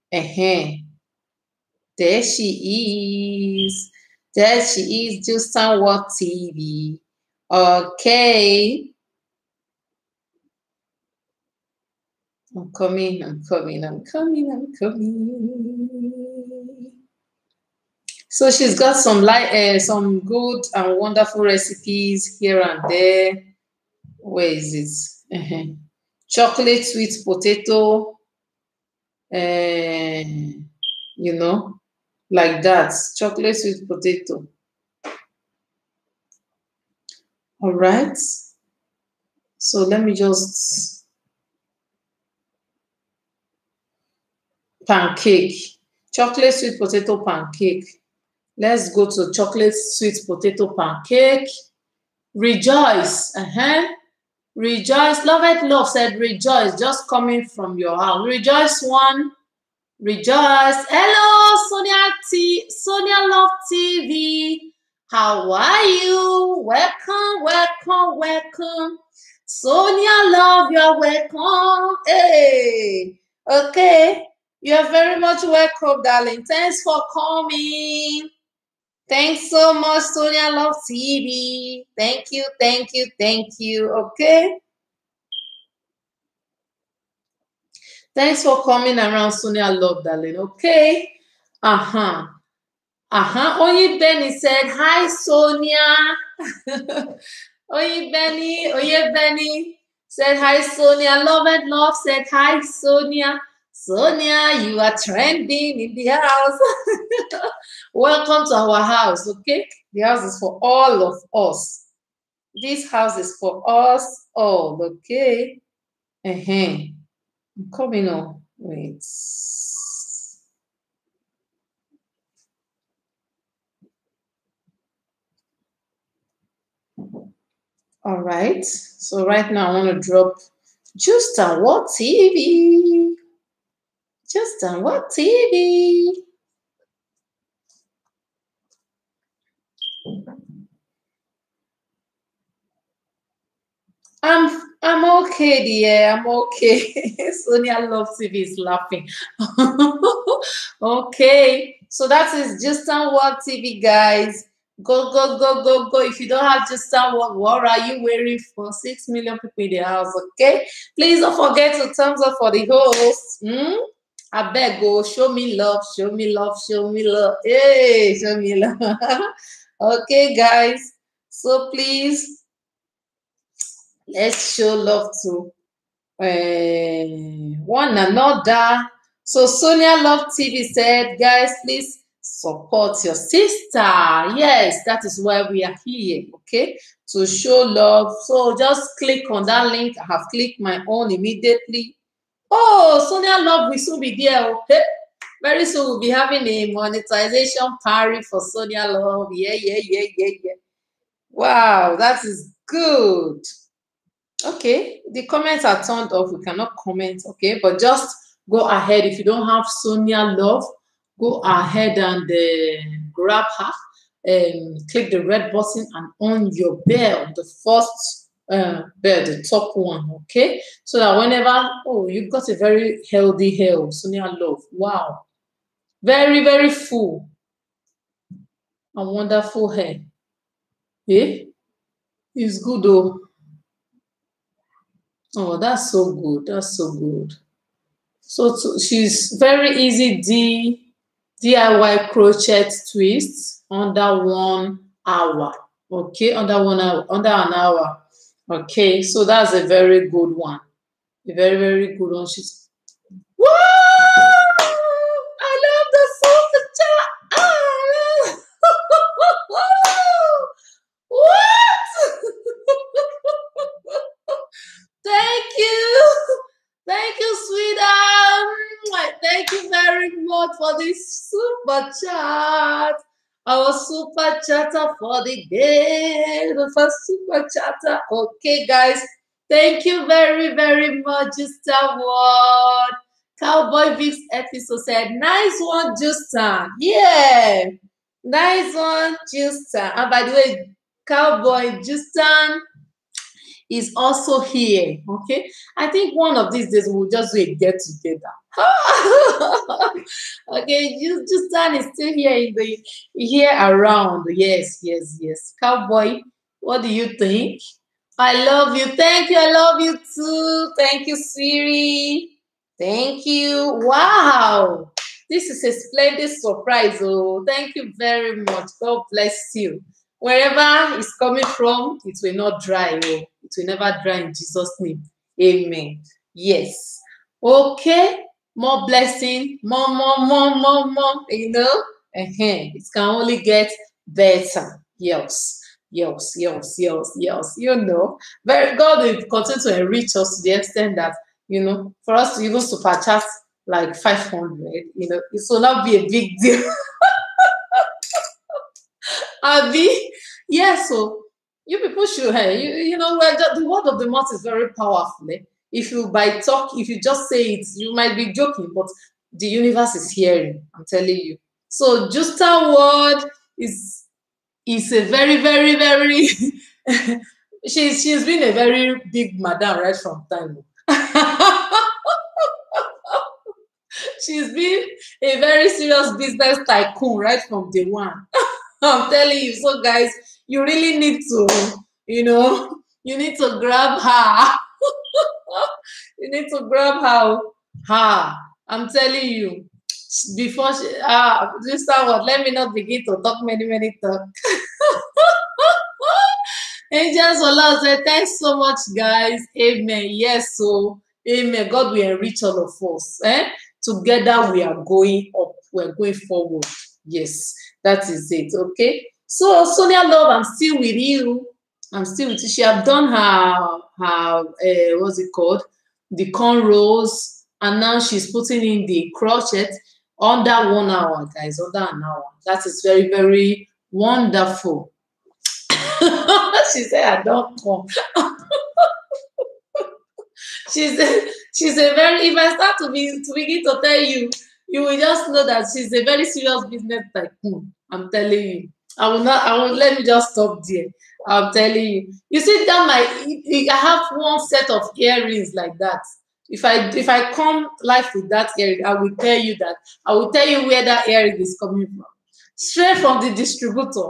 There she is. There she is, Justa Ward TV. Okay. I'm coming. So she's got some good and wonderful recipes here and there. Where is it? Chocolate sweet potato. You know, like that. Chocolate sweet potato. All right. So let me just pancake. Chocolate sweet potato pancake. Let's go to chocolate sweet potato pancake. Rejoice. Rejoice. Love it. Love said rejoice. Just coming from your house. Rejoice one. Rejoice. Hello, Sonia Love TV. How are you? Welcome. Sonia Love, you're welcome. Hey. Okay. You're very much welcome, darling. Thanks for coming. Thanks so much, Sonia Love TV. Thank you. Okay. Thanks for coming around, Sonia Love, darling. Okay. Oyi Benny said, hi, Sonia. Oyi Benny said, hi, Sonia. Love and Love said, hi, Sonia. Sonia, you are trending in the house. Welcome to our house, okay? The house is for all of us. This house is for us all, okay? I'm coming on. Wait. All right. So right now I want to drop Justa Ward TV. Justa Ward TV. I'm okay, dear. I'm okay. Sonia Love TV is laughing. Okay. So that is Justa Ward TV, guys. Go. If you don't have Justa Ward, what are you waiting for? 6 million people in the house, okay? Please don't forget to thumbs up for the host. I beg, go show me love. Hey, show me love. Okay, guys. So please, let's show love to one another. So Sonia Love TV said, guys, please Support your sister. Yes, that is why we are here, okay? To show love. So just click on that link. I have clicked my own immediately. Oh, Sonia Love will soon be there, okay? Very soon we'll be having a monetization party for Sonia Love. Yeah. Wow, that is good. Okay, the comments are turned off. We cannot comment, okay? But just go ahead. If you don't have Sonia Love, go ahead and grab her and click the red button and on your bell, the first bell, the top one, okay? So that whenever, oh, you've got a very healthy hair, Sonia Love. Wow. Very, very full and wonderful hair. Yeah, it's good though. Oh, that's so good. That's so good. So she's very easy DIY crochet twists under 1 hour. Okay, under an hour. Okay, so that's a very good one. A very, very good one. She's wow! I love the super chat. Ah! What? Thank you. Thank you, sweetheart. Thank you very much for this super chat. Our super chatter for the day. The first super chatter. Okay, guys. Thank you very, very much, Justin Ward. Cowboy Vix episode said, nice one, Justin. Yeah. Nice one, Justin. And by the way, Cowboy Justin is also here. Okay, I think one of these days we'll just do a get together. Okay, Justin is still here around. Yes. Cowboy, what do you think? I love you. Thank you. I love you too. Thank you, Siri. Thank you. Wow, this is a splendid surprise. Oh, thank you very much. God bless you. Wherever it's coming from, it will not dry. Oh, it will never dry in Jesus' name. Amen. Yes. Okay. More blessing. More. You know? It can only get better. Yes. You know. God will continue to enrich us to the extent that, you know, for us to even super chat like 500, you know, it will not be a big deal. Abi, yeah, so you people should, hey, you know, the word of the mouth is very powerful. Eh? If you just say it, you might be joking, but the universe is hearing. I'm telling you. So Justin Ward is a very, very, very. she's been a very big madam right from time. She's been a very serious business tycoon right from day one. I'm telling you. So, guys, you really need to, you know, you need to grab her. You need to grab her. I'm telling you. Before this time, let me not begin to talk many talk. Angels Allah said, thanks so much, guys. Amen. Yes, so amen. God will enrich all of us. Together we are going up. We're going forward. Yes, that is it. Okay. So Sonia Love, I'm still with you. She have done her what's it called? The cornrows, and now she's putting in the crochet under 1 hour, guys. Under an hour. That is very, very wonderful. She said, I don't come. she's a very, if I start to begin to tell you, you will just know that she's a very serious business tycoon. I'm telling you. Let me just stop there. I'm telling you. You see that I have one set of earrings like that. If I come live with that earring, I will tell you where that earring is coming from. Straight from the distributor.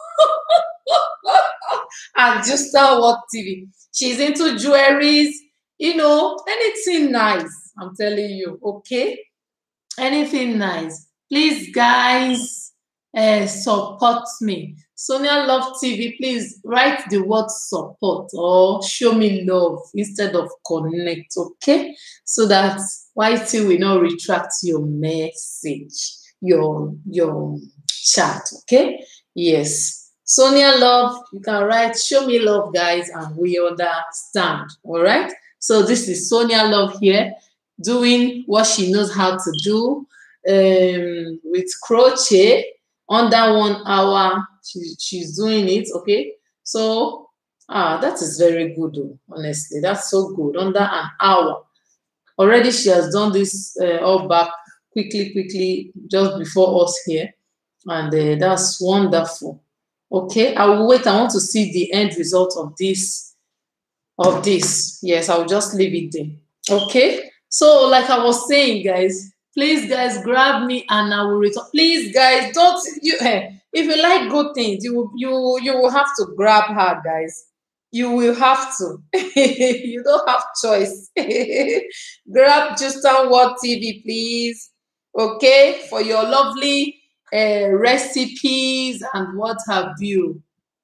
And Justin Ward TV. She's into jewelries, you know, anything nice. I'm telling you, okay? Anything nice. Please, guys, support me. Sonia Love TV, please write the word support or show me love instead of connect, okay? So that YT will not retract your message, your chat. Okay. Yes. Sonia Love, you can write show me love, guys, and we understand. All right. So this is Sonia Love here doing what she knows how to do with crochet under 1 hour. She's doing it. Okay. So that is very good though, honestly. That's so good. Under an hour. Already she has done this all back quickly, just before us here. And that's wonderful. Okay, I will wait. I want to see the end result of this. Yes, I'll just leave it there. Okay, so like I was saying, guys, please, guys, grab me and I will return. Please, guys, don't you? If you like good things, you will have to grab her, guys. You will have to. You don't have choice. Grab Justin World TV, please. Okay, for your lovely recipes and what have you.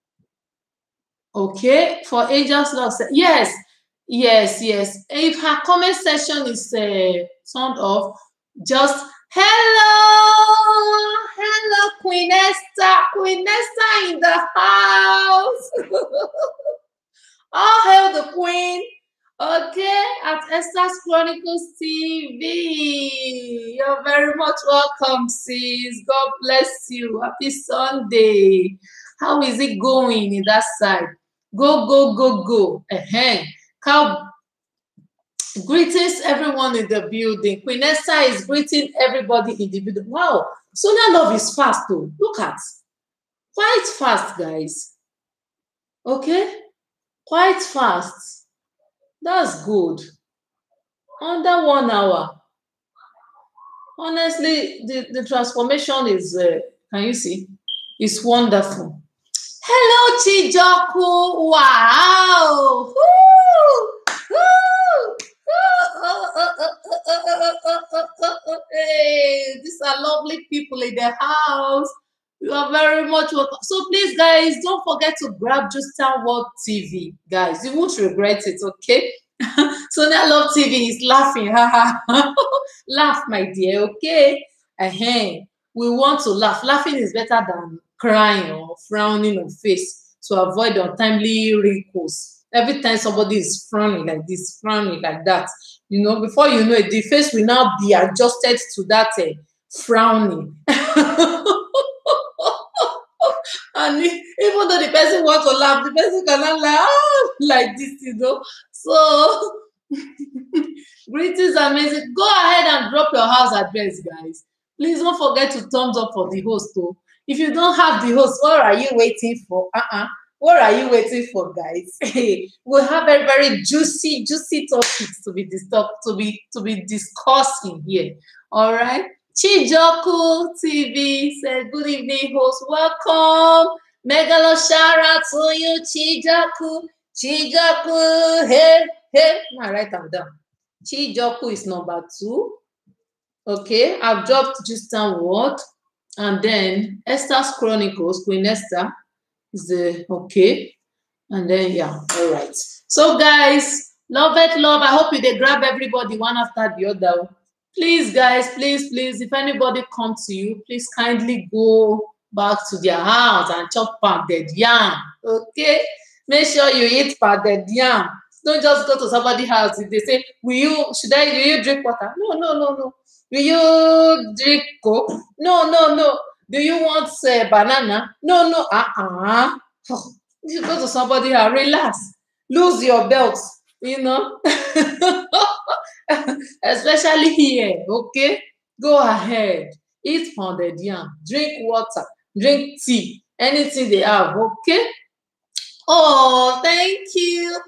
Okay, for Angels Love. Yes. If her comment section is turned off, just hello, Queen Esther in the house. All hail the Queen. Okay, at Esther's Chronicles TV. You're very much welcome, sis. God bless you. Happy Sunday. How is it going in that side? Go. Greetings, everyone in the building. Queen Esther is greeting everybody in the building. Wow, Sonia Love is fast, though. Look at. Quite fast, guys. Okay? Quite fast. That's good. Under 1 hour. Honestly, the transformation is, can you see? It's wonderful. Hello, Chijoku. Wow. Hey, these are lovely people in the house. You are very much welcome. So please, guys, don't forget to grab Justin World TV, guys. You won't regret it, okay? Sonia Love TV is laughing. Laugh, my dear, okay? We want to laugh. Laughing is better than crying or frowning on face to avoid untimely wrinkles. Every time somebody is frowning like this, frowning like that, you know, before you know it, the face will now be adjusted to that frowning. And even though the person wants to laugh, the person cannot laugh like this, you know. So, greetings, amazing. Go ahead and drop your house address, guys. Please don't forget to thumbs up for the host, though. If you don't have the host, what are you waiting for? What are you waiting for, guys? We'll have very, very juicy topics to be discussing here. All right. Chijoku TV said, good evening, host. Welcome. Megalo shout out to you, Chijoku. Chijoku. Hey. Now write them down. Chijoku is number 2. Okay. I've dropped Justin World. And then Esther's Chronicles, Queen Esther is the okay. And then all right. So guys, love. I hope you grab everybody one after the other. Please, guys, please, if anybody comes to you, please kindly go back to their house and chop pounded yam. Okay? Make sure you eat pounded yam. Don't just go to somebody's house. If they say, will you drink water? No. Will you drink Coke? No. Do you want banana? No. You go to somebody and relax. Lose your belt, you know. Especially here, okay? Go ahead. Eat pounded yam. Drink water. Drink tea. Anything they have, okay? Oh, thank you,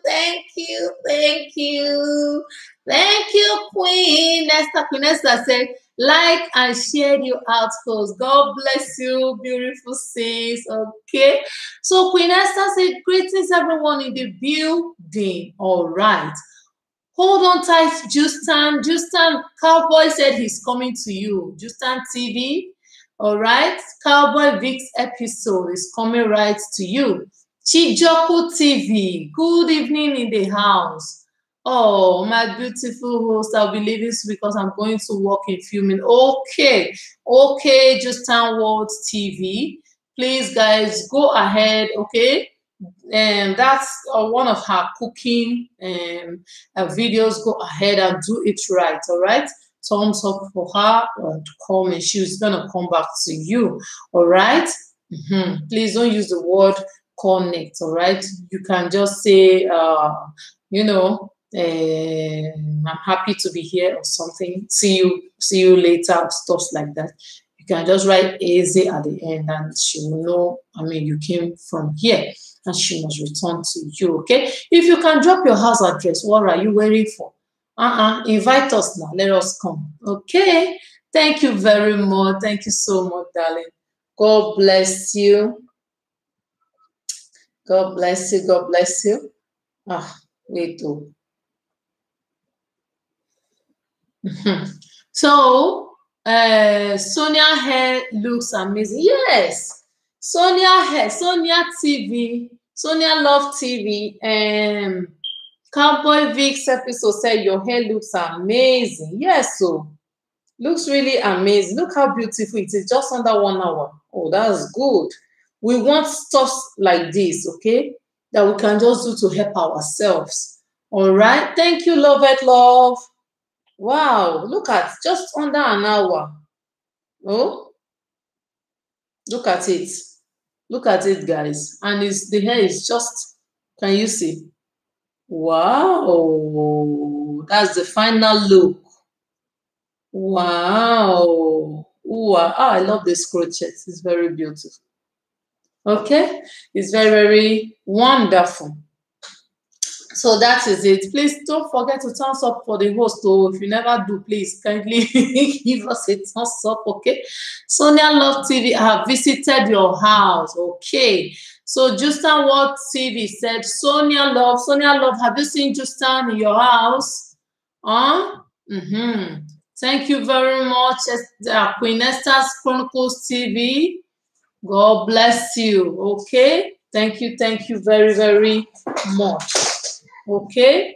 Queen Esther. Queen Esther said, like and share you out, host. God bless you, beautiful sis. Okay. So Queen Esther said, greetings everyone in the building. All right. Hold on tight, Justin. Cowboy said he's coming to you. Justin TV. All right. Cowboy Vic's episode is coming right to you. Chijoku TV. Good evening in the house. Oh, my beautiful host, I'll be leaving soon because I'm going to work in a few minutes. Okay, okay, Justin World TV. Please, guys, go ahead, okay? And that's one of her cooking videos. Go ahead and do it right, all right? Thumbs up for her and comment. She's gonna come back to you, all right? Please don't use the word connect, all right? You can just say, you know, I'm happy to be here or something. See you later, stuff like that. You can just write easy at the end and she will know, I mean, you came from here and she must return to you, okay? If you can drop your house address, what are you waiting for? Invite us now. Let us come, okay? Thank you very much. Thank you so much, darling. God bless you. God bless you. God bless you. Wait, oh. So, Sonia hair looks amazing. Yes, Sonia hair, Sonia TV, Sonia Love TV, Cowboy Vic's episode said your hair looks amazing. Yes, so looks really amazing. Look how beautiful it is, just under 1 hour. Oh, that's good. We want stuff like this, okay, that we can just do to help ourselves. All right. Thank you, Love. Wow, look at just under an hour. Oh, look at it. Look at it, guys. And the hair is just, can you see? Wow, that's the final look. Wow. Ooh, I love this crochet. It's very beautiful. Okay, it's very, very wonderful. So that is it. Please don't forget to thumbs up for the host. Oh, if you never do, please kindly give us a thumbs up, okay? Sonia Love TV, I have visited your house, okay? So Justin World TV said, Sonia Love, have you seen Justin in your house? Thank you very much, Queen Esther's Chronicles TV. God bless you, okay? Thank you very, very much. Okay.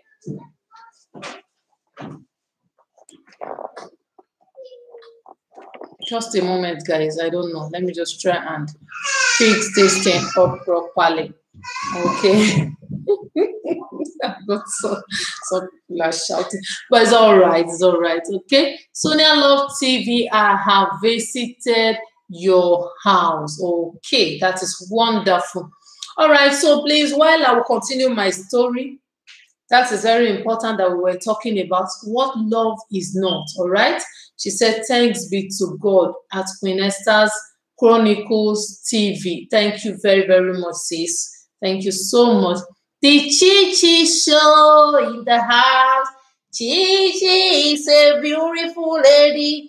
Just a moment, guys. I don't know. Let me just try and fix this thing up properly. Okay. Got so shouting, but it's all right. It's all right. Okay. Sonia Love TV, I have visited your house. Okay, that is wonderful. All right. So please, while I will continue my story, that is very important that we were talking about what love is not, all right? She said, thanks be to God at Queen Esther's Chronicles TV. Thank you very, very much, sis. Thank you so much. The Chichi show in the house. Chichi is a beautiful lady.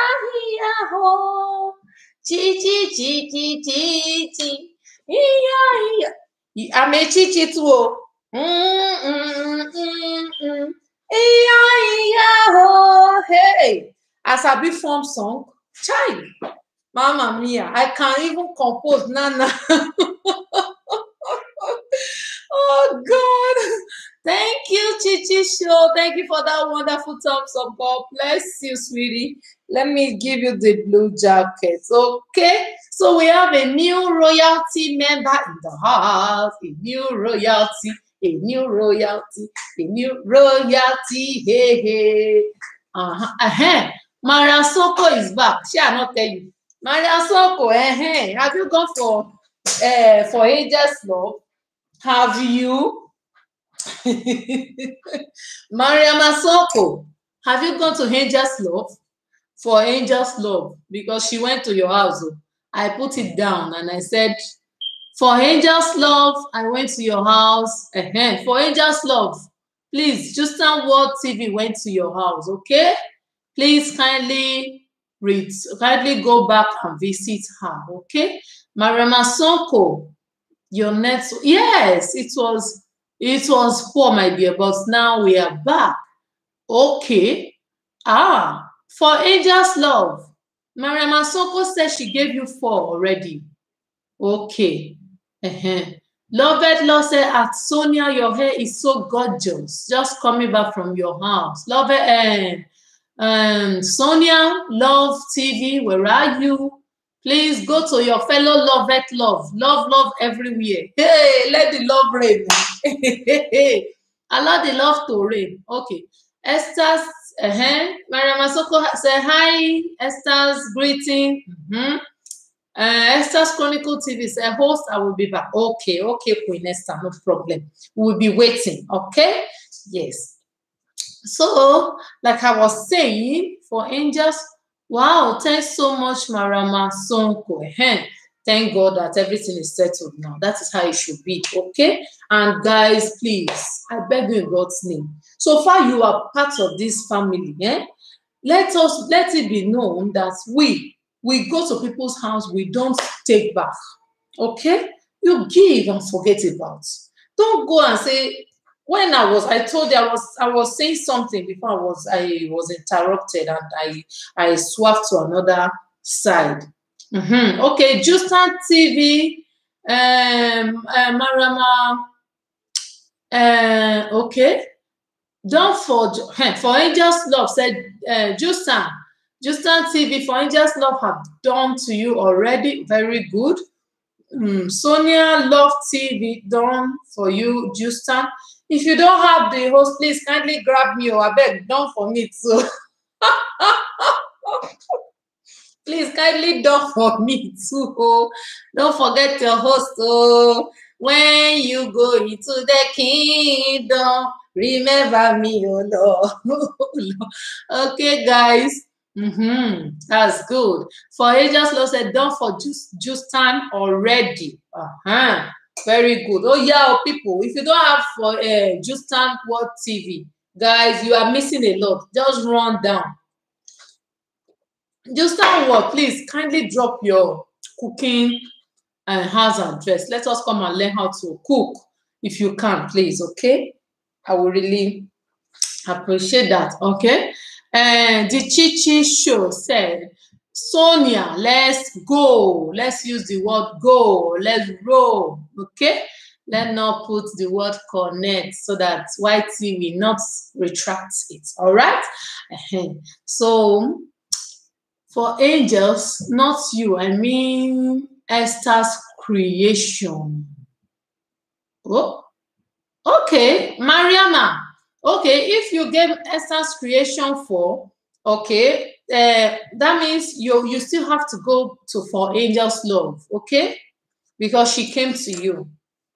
Ho. Chichi. I'm a Chichi too. Hey, as I be from song, child, Mamma Mia, I can't even compose Nana. Oh God, thank you, Chichi Show. Thank you for that wonderful thumbs up. God bless you, sweetie. Let me give you the blue jacket. Okay, so we have a new royalty member in the house. A new royalty. Hey. Maria Soko is back. Shall I not tell you? Maria Soko, have you gone for Angel's Love? Have you? Maria Masoko, have you gone to Angel's Love? For Angel's Love? Because she went to your house. I put it down and I said, for Angel's Love, I went to your house. For Angel's Love, please, Justin World TV went to your house, okay? Please kindly go back and visit her, okay? Mariama Sonko, your net, yes, it was poor, my dear, but now we are back. Okay. For Angel's Love, Mariama Sonko said she gave you 4 already. Okay. Lovett Love said, at Sonia, your hair is so gorgeous. Just coming back from your house. Lovett and Sonia Love TV, where are you? Please go to your fellow Lovett Love. Love everywhere. Hey, let the love rain. Allow the love to rain. Okay. Esther's, Mariam Asoko said, hi, Esther's greeting. Esther's Chronicle TV said, host, I will be back. Okay, Queen Esther, no problem. We'll be waiting, okay? Yes. So, like I was saying, for angels, wow, thanks so much, Marama Sonko. Thank God that everything is settled now. That is how it should be, okay? And guys, please, I beg you in God's name. So far, you are part of this family, Let it be known that we go to people's house, we don't take back, okay? You give and forget about. Don't go and say, I told you I was saying something before I was interrupted and I swapped to another side. Okay, Justin TV, Marama, okay. Don't for Angels Love said, Justin TV, for Angels Love have done to you already. Very good. Sonia Love TV done for you, Justin. If you don't have the host, please kindly grab me or I beg, done for me too. Please kindly done for me too. Oh. Don't forget your host. Oh. When you go into the kingdom, remember me, oh Lord. Okay, guys. That's good. For Angels Love said, done for Justin already. Very good. Oh yeah, people. If you don't have for Justin World TV, guys, you are missing a lot. Just run down. Justin World, please kindly drop your cooking and house address. Let us come and learn how to cook if you can, please. Okay, I will really appreciate that. Okay. And the Chichi Show said, Sonia, let's go. Let's use the word go. Let's roll. Okay. Let's not put the word connect so that YT will not retract it. All right. So for angels, not you. I mean Esther's creation. Oh, okay, Mariama. Okay, if you gave Esther's creation for, okay, that means you still have to go to for Angels Love, okay, because she came to you.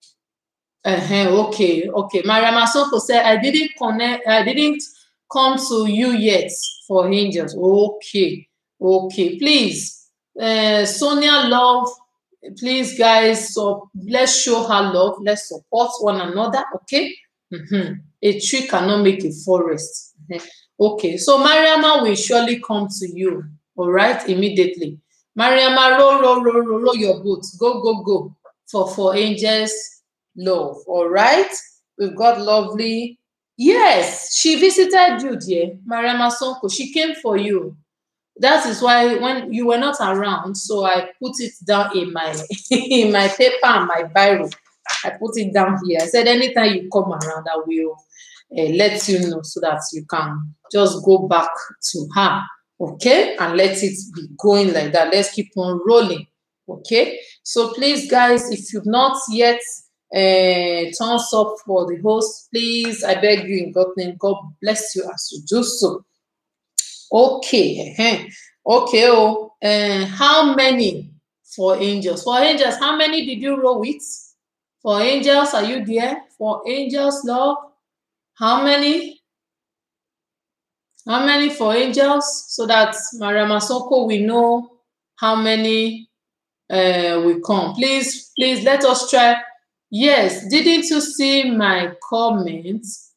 Okay. Mariama Soko said, I didn't come to you yet for angels. Okay, please, Sonia Love. Please, guys, so let's show her love. Let's support one another, okay? A tree cannot make a forest. Okay, so Mariama will surely come to you, all right, immediately. Mariama, roll your boat. Go. For Angels Love, all right? We've got lovely. Yes, she visited you, dear. Mariama Sonko, she came for you. That is why when you were not around, so I put it down in my in my paper and my biro. I put it down here. I said, anytime you come around, I will let you know so that you can just go back to her, okay? And let it be going like that. Let's keep on rolling, okay? So please, guys, if you've not yet thumbs up for the host, please, I beg you in God's name, God bless you as you do so. Okay. How many for angels? For angels, how many did you roll with? For angels, are you there? For Angels Love, how many? How many for angels? So that Mariama Soko will know how many will come. Please let us try. Yes, didn't you see my comments?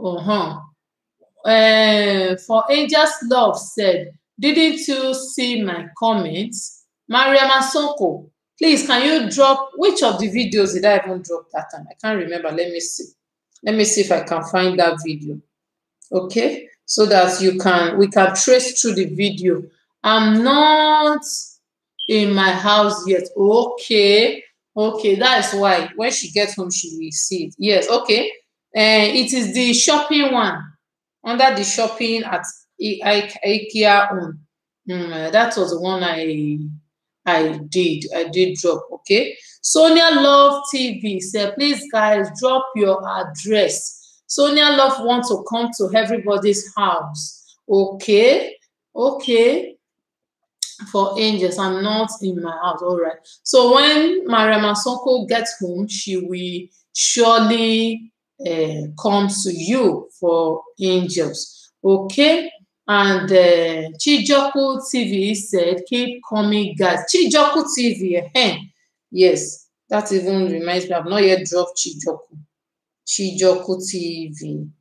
For Angels Love said, didn't you see my comments? Mariama Soko, please, can you drop, which of the videos did I even drop that time? I can't remember. Let me see. Let me see if I can find that video. Okay, so that we can trace through the video. I'm not in my house yet. Okay, Okay, that's why when she gets home, she will see it. Yes, okay. It is the shopping one under the shopping at IKEA. That was the one I did drop. Okay. Sonia Love TV said, please guys drop your address. Sonia Love wants to come to everybody's house. Okay. Okay. For angels, I'm not in my house. All right. So when Mariam Asonko gets home, she will surely come to you for angels. Okay. And Chijoku TV said, keep coming, guys. Chijoku TV, yes, that even reminds me, I've not yet dropped Chijoku. Chijoku TV.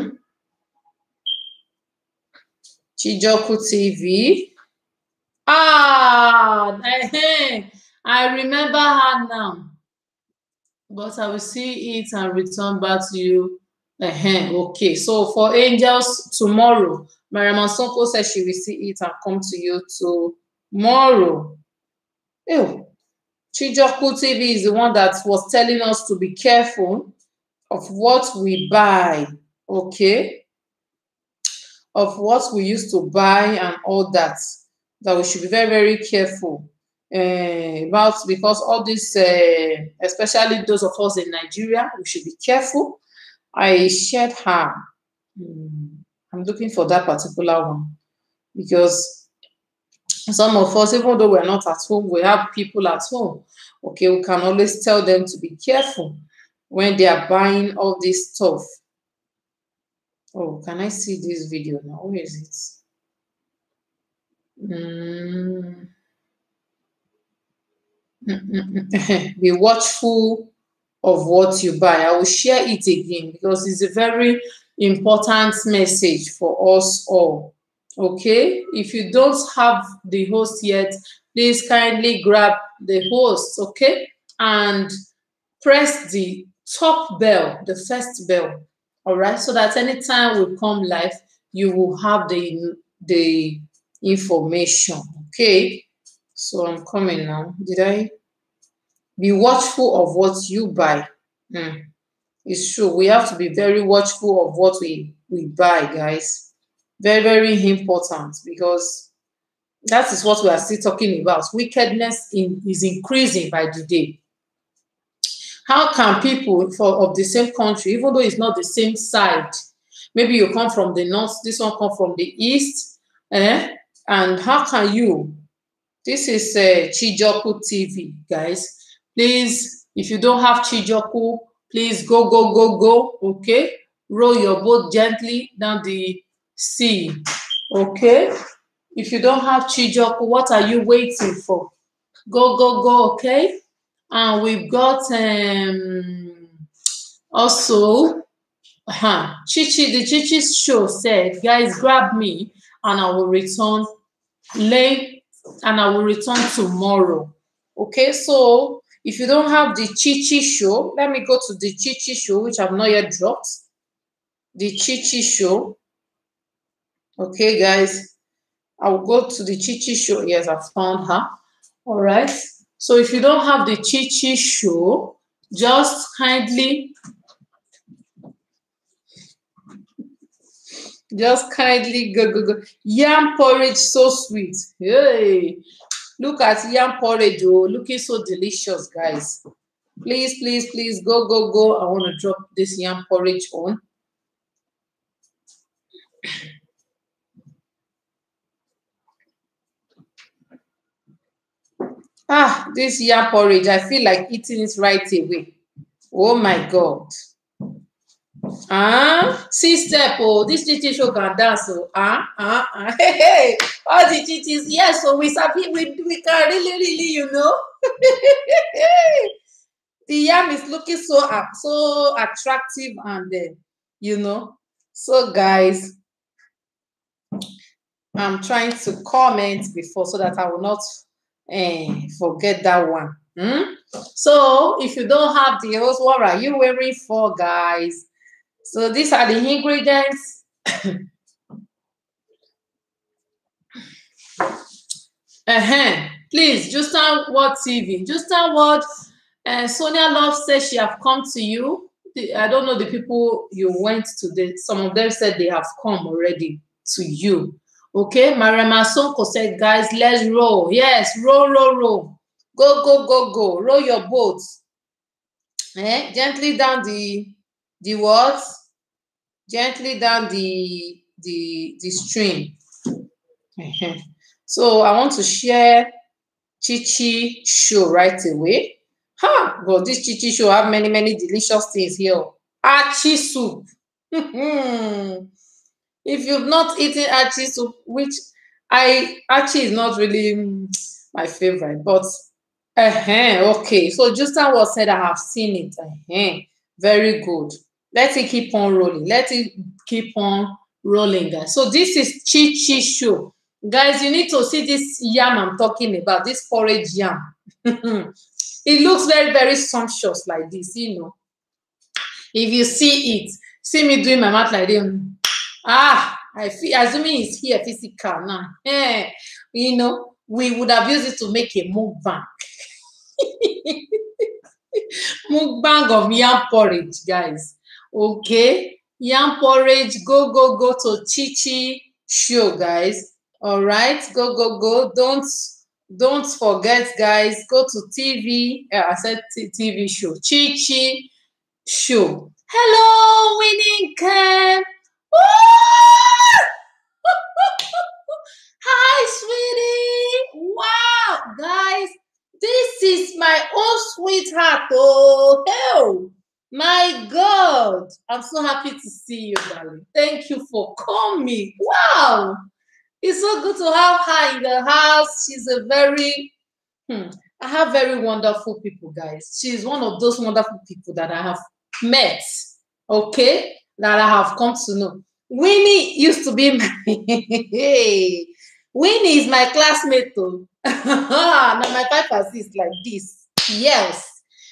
Chijoku TV. I remember her now, but I will see it and return back to you. Okay, so for angels tomorrow, Mariam Sonko says she will see it and come to you tomorrow. Ew. Chijoku TV is the one that was telling us to be careful of what we buy, okay? Of what we used to buy and all that we should be very, very careful about, because all this, especially those of us in Nigeria, we should be careful. I shared her. I'm looking for that particular one because some of us, even though we're not at home, we have people at home. Okay, we can always tell them to be careful when they are buying all this stuff. Oh, can I see this video now? Where is it? Be watchful of what you buy. I will share it again because it's a very important message for us all. Okay, if you don't have the host yet, please kindly grab the host, okay, and press the top bell, the first bell, all right, so that anytime we come live, you will have the information. Okay, so I'm coming now. Did I? Be watchful of what you buy. It's true. We have to be very watchful of what we buy, guys. Very, very important, because that is what we are still talking about. Wickedness is increasing by the day. How can people of the same country, even though it's not the same side, maybe you come from the north, this one come from the east, and how can you? This is Chijoku TV, guys. Please, if you don't have Chijoku, please go, okay? Row your boat gently down the sea, okay? If you don't have Chijoku, what are you waiting for? Go, okay? And we've got also, Chichi, the Chichi's show said, guys, grab me and I will return late and I will return tomorrow. Okay, so if you don't have the Chichi show, let me go to the Chichi show, which I've not yet dropped. The Chichi show. Okay, guys, I will go to the Chichi show. Yes, I found her. All right. So if you don't have the Chichi show, just kindly go. Yam porridge, so sweet. Hey, look at yam porridge, oh, looking so delicious, guys. Please go. I want to drop this yam porridge on. This yam porridge, I feel like eating it right away. Oh my God. See step, oh, this Chichi show can dance, oh, hey, all the Chichis, yes, so we can really, you know. The yam is looking so attractive, and you know, so guys, I'm trying to comment before so that I will not forget that one. So if you don't have the host, what are you waiting for, guys? So these are the ingredients. Please, Justin Ward TV. Justin Ward Sonia Love says she have come to you. I don't know the people you went to. Some of them said they have come already to you. Okay, Mariama Sonko said, guys, let's roll. Yes, roll, roll, roll. Go, go, go, go. Roll your boat. Gently down the what? Gently down the stream. So I want to share Chichi show right away. But this Chichi show have many, many delicious things here. Achi soup. If you've not eaten achi soup, which achi is not really my favorite, but okay. So Justin was said I have seen it. Very good. Let it keep on rolling. Let it keep on rolling, guys. So this is Chichi show. Guys, you need to see this yam I'm talking about, this porridge yam. It looks very, very sumptuous like this, you know. If you see it, see me doing my mouth like this. I feel, assuming it's here physical now. You know, we would have used it to make a mukbang. Mukbang of yam porridge, guys. Okay, yam porridge. Go, go, go to Chichi show, guys. All right, go, go, go. Don't forget, guys. Go to TV. I said TV show. Chichi show. Hello, Winning Camp. Hi, sweetie. Wow, guys. This is my own sweetheart. Oh, hell. My God. I'm so happy to see you, darling. Thank you for coming. Wow. It's so good to have her in the house. She's a very, I have very wonderful people, guys. She's one of those wonderful people that I have met, okay, that I have come to know. Winnie used to be my, Winnie is my classmate, though. Now my 5 and 6 like this. Yes,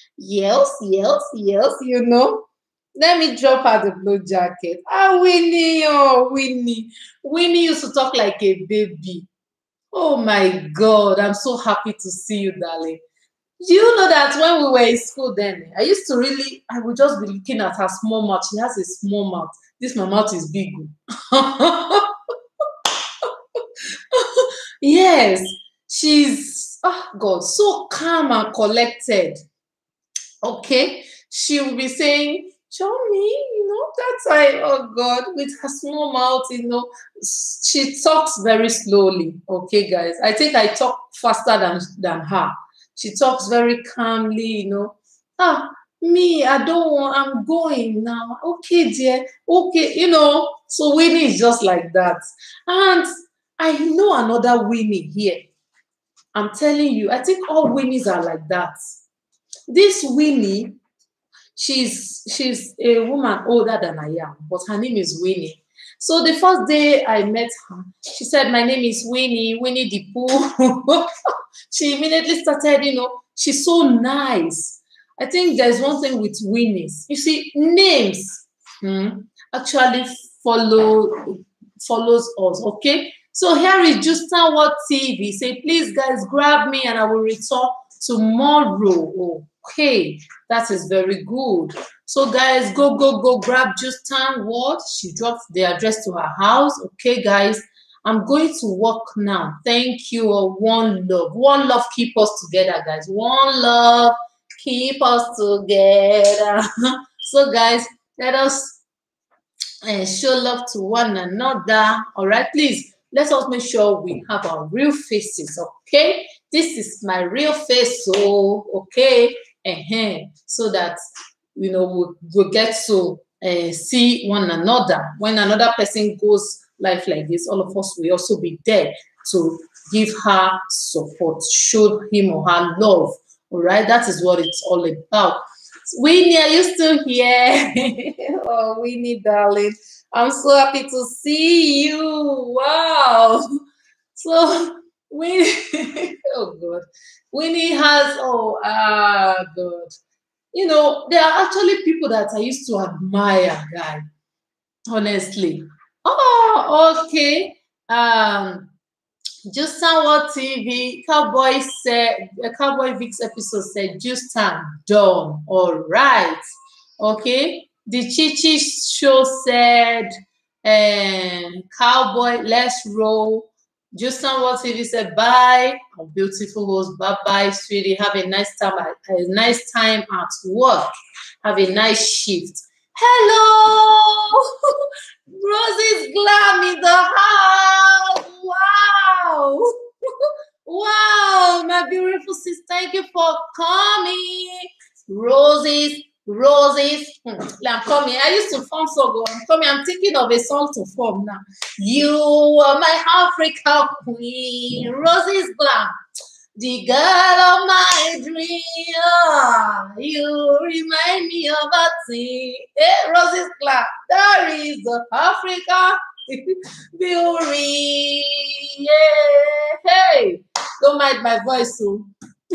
you know. Let me drop her the blue jacket. Winnie, oh, Winnie. Winnie used to talk like a baby. Oh my God, I'm so happy to see you, darling. Do you know that when we were in school then, I would just be looking at her small mouth. She has a small mouth. This my mouth is big. Yes, she's, oh God, so calm and collected. Okay, she will be saying, show me, you know, that's why, oh God, with her small mouth, you know, she talks very slowly. Okay, guys, I think I talk faster than her. She talks very calmly, you know. Me, I don't want, I'm going now. Okay, dear, okay, you know. So Winnie is just like that. And I know another Winnie here. I'm telling you, I think all Winnies are like that. This Winnie, she's a woman older than I am, but her name is Winnie. So the first day I met her, she said, my name is Winnie the Pooh. She immediately started, you know, she's so nice. I think there's one thing with Winnies. You see, names actually follows us, okay? So here is Justin What TV. Say, please, guys, grab me and I will return tomorrow. Okay, that is very good. So guys, go grab Justin What. She dropped the address to her house. Okay, guys, I'm going to work now. Thank you. One love keep us together, guys. One love keep us together. So guys, let us show love to one another. All right, please, let us make sure we have our real faces. Okay, this is my real face. So okay, so that, you know, we'll get to see one another. When another person goes life like this, all of us will also be there to give her support, show him or her love. All right, that is what it's all about. Winnie, are you still here? Oh, Winnie, darling, I'm so happy to see you. Wow. So Winnie, oh God, Winnie has, God. You know, there are actually people that I used to admire, guy. Honestly. Oh, okay. Justin TV, Cowboy said, Cowboy Vix episode said, Justin, done. All right. Okay. The Chichi show said, Cowboy, let's roll. Justin TV said, bye. Our beautiful host, bye-bye, sweetie. Have a nice time at work. Have a nice shift. Hello! Rosie's Glam in the house. Wow. Wow, my beautiful sister. Thank you for coming. Roses. I'm coming. I used to form song. I'm coming. I'm thinking of a song to form now. You are my Africa queen. Roses Glam. The girl of my dream. You remind me of a thing. Hey, Roses Glam. There is the Africa beauty. Yeah. Hey, don't mind my voice, so.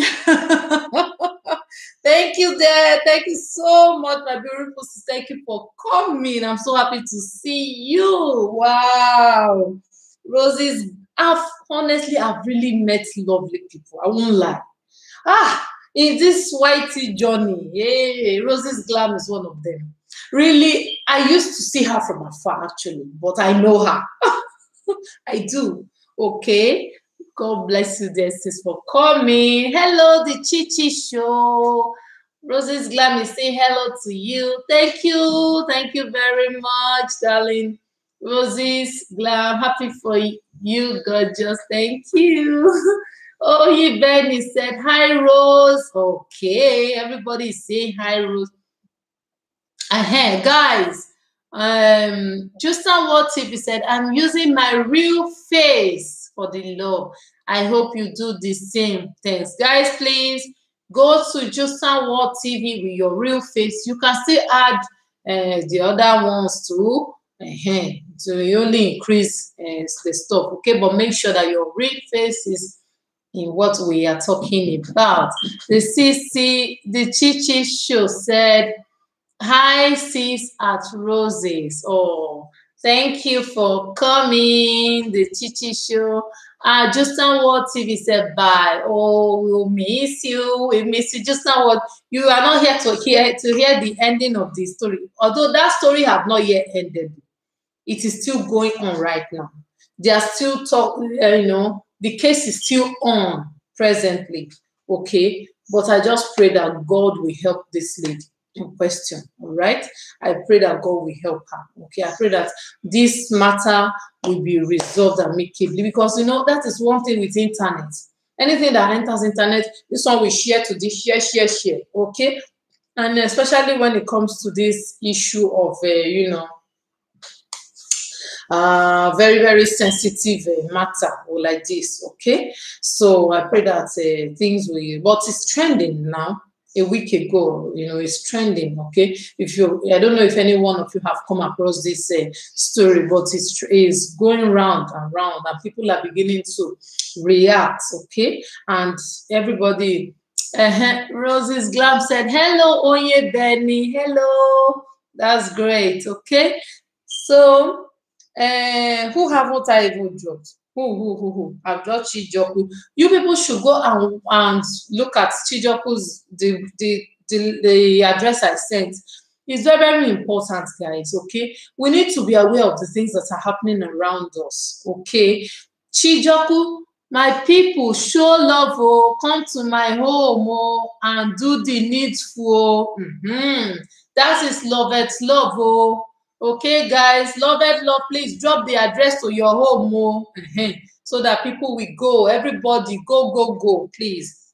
Thank you, there. Thank you so much, my beautiful sister. Thank you for coming. I'm so happy to see you. Wow. Roses, honestly, I've really met lovely people. I won't lie. In this whitey journey, yeah, Roses Glam is one of them. Really, I used to see her from afar, actually, but I know her. I do. Okay. God bless you, dear sis, for coming. Hello, the Chichi Show. Roses Glam is saying hello to you. Thank you. Thank you very much, darling. Roses Glam, happy for you, gorgeous. Thank you. Oh, Benny said, hi, Rose. Okay, everybody is saying hi, Rose. Guys, Justin What TV said, I'm using my real face for the love. I hope you do the same. Thanks. Guys, please go to Justin What TV with your real face. You can still add the other ones too. So you only increase the stuff, okay? But make sure that your real face is in what we are talking about. The Chichi Show said, hi, sis at Roses. Oh, thank you for coming. The Chichi Show. Justin Ward TV said bye. Oh, we'll miss you. We miss you. Justin Ward, you are not here to hear the ending of the story. Although that story have not yet ended. It is still going on right now. They are still talking, the case is still on presently. Okay. But I just pray that God will help this lady in question. All right. I pray that God will help her. Okay. I pray that this matter will be resolved amicably, because that is one thing with internet. Anything that enters internet, this one will share to this, share. Okay. And especially when it comes to this issue of very, very sensitive matter like this. Okay. So I pray that things will, but it's trending now. A week ago, it's trending. Okay, I don't know if any one of you have come across this story, but it's going round and round, and people are beginning to react. Okay, and everybody. Roses Glam said, "Hello, Onye Benny. Hello, that's great." Okay, so who haven't I even dropped? Who? I've got Chijoku. You people should go and look at Chijoku's the address I sent. It's very, very important, guys. Okay, we need to be aware of the things that are happening around us. Okay, Chijoku, my people, show love. Oh, come to my home and do the needful. That is love. It's love. Oh. Okay, guys, love, please drop the address to your home so that people will go. Everybody, go, please.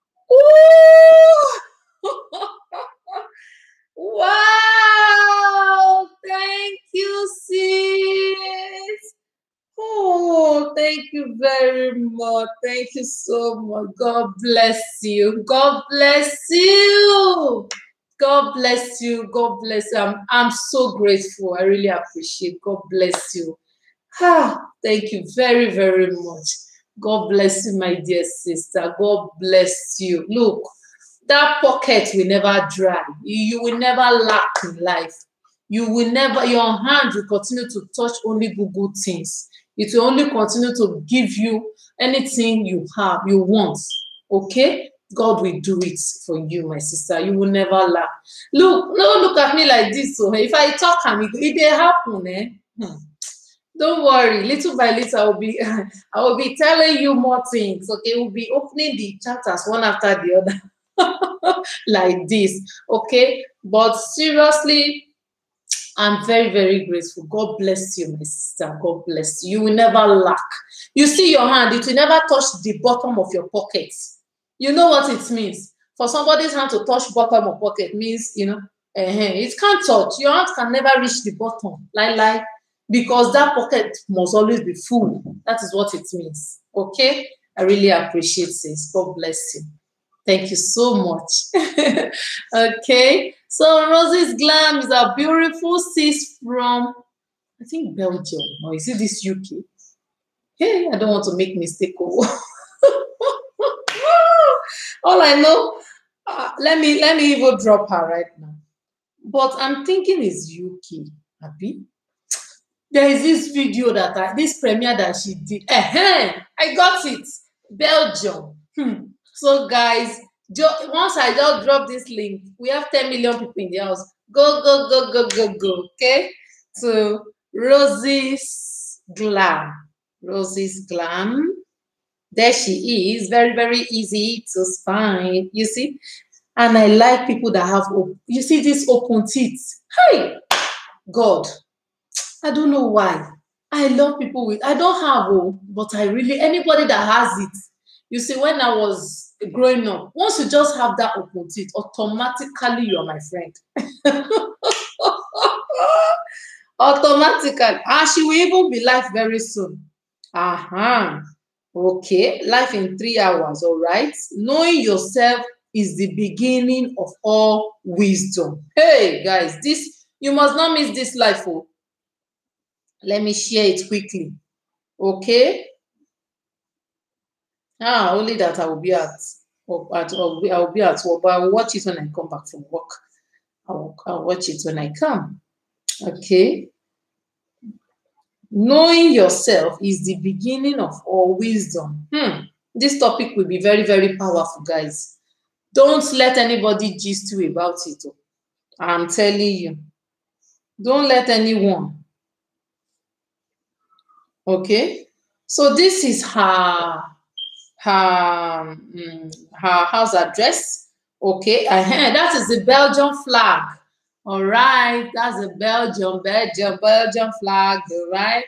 Wow, thank you, sis. Oh, thank you very much. Thank you so much. God bless you. God bless you. God bless you. God bless you. I'm so grateful. I really appreciate. God bless you. Thank you very, very much. God bless you, my dear sister. God bless you. Look, that pocket will never dry. You will never lack in life. You will never, your hand will continue to touch only good things. It will only continue to give you anything you want. Okay? God will do it for you, my sister. You will never laugh. Look at me like this. So if I talk and it may happen, Don't worry, little by little, I will be telling you more things. Okay, we'll be opening the chapters one after the other, like this. Okay, but seriously, I'm very, very grateful. God bless you, my sister. God bless you. You will never lack. You see your hand, it will never touch the bottom of your pocket. You know what it means? For somebody's hand to touch bottom of pocket means, it can't touch. Your hand can never reach the bottom. Because that pocket must always be full. That is what it means. Okay? I really appreciate this. God bless you. Thank you so much. Okay. So Rosie's Glam is a beautiful sis from, I think, Belgium. Or is it this UK? Hey, I don't want to make mistake. All I know, let me even drop her right now. But I'm thinking is UK, Abby. There is this video this premiere that she did. I got it. Belgium. So guys, once I just drop this link, we have 10 million people in the house. Go, go, go, go, go, go. Okay? So Rosie's Glam. Rosie's Glam. There she is. Very, very easy to find. You see? And I like people that have, you see this open teeth. Hey! God. I don't know why. I love people with, I don't have, but anybody that has it. You see, when I was growing up, once you just have that open teeth, automatically you are my friend. Automatically. And she will even be live very soon. Okay, live in 3 hours, all right? Knowing yourself is the beginning of all wisdom. Hey, guys, you must not miss this life. Let me share it quickly. Okay? Only that I will be at work, but I will watch it when I come back from work. I'll watch it when I come. Okay? Knowing yourself is the beginning of all wisdom. This topic will be very, very powerful, guys. Don't let anybody gist you about it. I'm telling you. Don't let anyone. Okay? So this is her house address. Okay, that is the Belgian flag. All right, that's the Belgian flag. All right.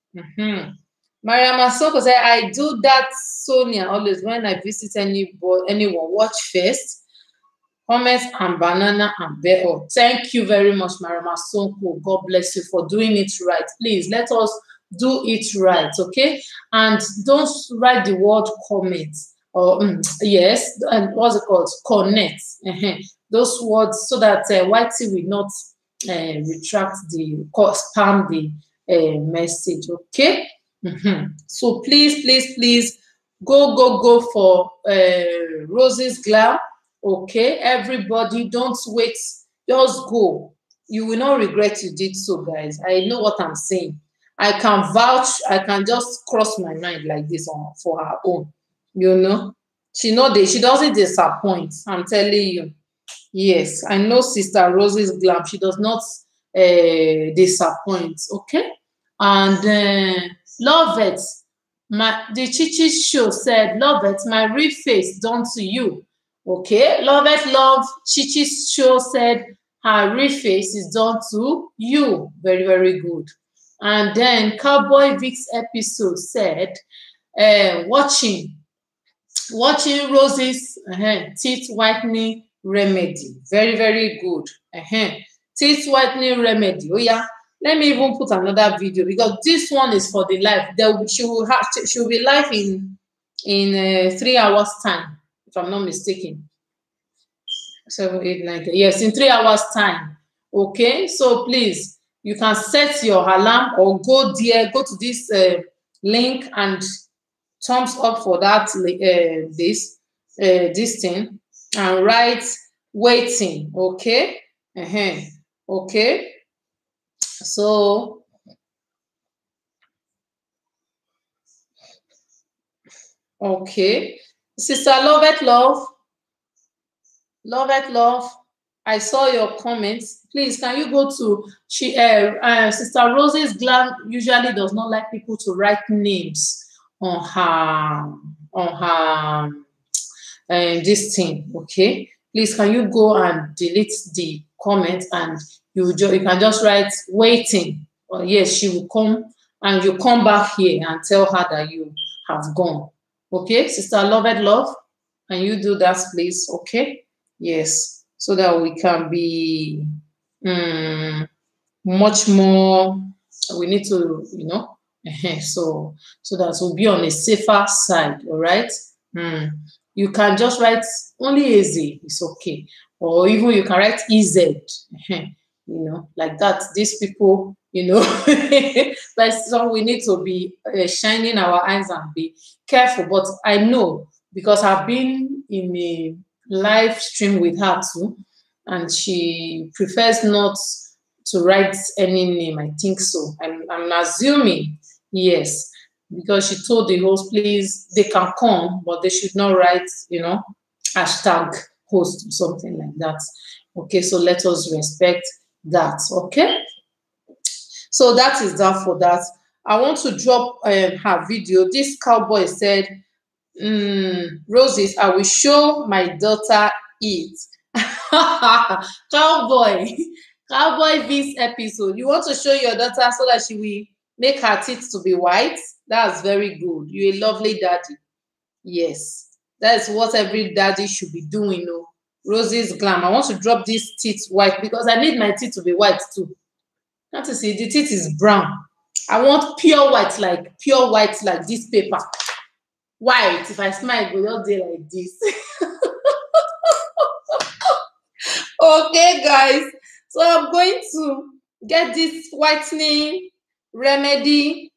Maria Masoko said, I do that, Sonia, always when I visit anyone. Watch first, comments and banana and bear. Thank you very much, Maria Masoko. God bless you for doing it right. Please let us do it right, okay? And don't write the word comments or yes, and what's it called? Connect. Those words so that Whitey will not retract spam the message, okay? So please go for Rosie's Glam, okay? Everybody, don't wait, just go. You will not regret you did so, guys. I know what I'm saying. I can vouch, I can just cross my mind like this for her own. She doesn't disappoint. I'm telling you. Yes, I know Sister Rosie's Glam. She does not disappoint. Okay, and love it. The Chichi show said, love it. My real face done to you. Okay, love it. Love Chichi's show said her real face is done to you. Very, very good. And then Cowboy Vic's episode said, watching Rosie's teeth whitening remedy. Very, very good. Teeth whitening remedy. Oh yeah. Let me even put another video because this one is for the live. She will be live in 3 hours time, if I'm not mistaken. 7, 8, 9, 10. Yes, in 3 hours time. Okay, so please. You can set your alarm or go to this link and thumbs up for that this thing and write waiting. Okay. Okay. So Okay. Sister Lovett Love. Lovett Love. I saw your comments. Please, can you go to Sister Rosie's Glam usually does not like people to write names on her this thing. Okay. Please, can you go and delete the comment and you can just write waiting. Or yes, she will come and you come back here and tell her that you have gone. Okay, Sister Lovett Love, can you do that, please? Okay. Yes, so that we can be much more. We need to, so that we'll be on a safer side. All right. You can just write only easy. It's okay, or even you can write EZ. Like that. These people, like so we need to be shining our eyes and be careful. But I know because I've been in a live stream with her too, and she prefers not to write any name. I think so. I'm assuming, yes, because she told the host, please, they can come, but they should not write, hashtag host or something like that. Okay, so let us respect that. Okay, so that is that for that. I want to drop her video. This cowboy said, Roses, I will show my daughter it. Cowboy this episode. You want to show your daughter so that she will make her teeth to be white? That's very good. You're a lovely daddy. Yes, that's what every daddy should be doing. Rosie's Glam. I want to drop these teeth white because I need my teeth to be white too. Can't you see? The teeth is brown. I want pure white like this paper. White. If I smile, it will all day like this. Okay, guys. So I'm going to get this whitening remedy.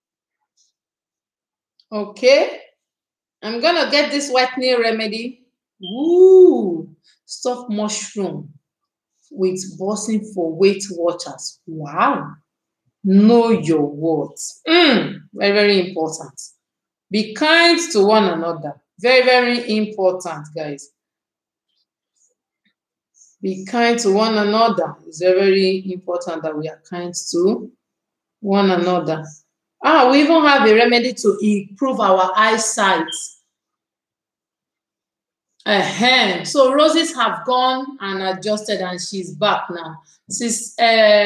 Okay. I'm going to get this whitening remedy. Ooh. Stuffed mushroom with bossing for Weight Watchers. Wow. Know your words. Very, very important. Be kind to one another. Very, very important, guys. Be kind to one another. It's very important that we are kind to one another. We even have a remedy to improve our eyesight. So roses have gone and adjusted and she's back now. Since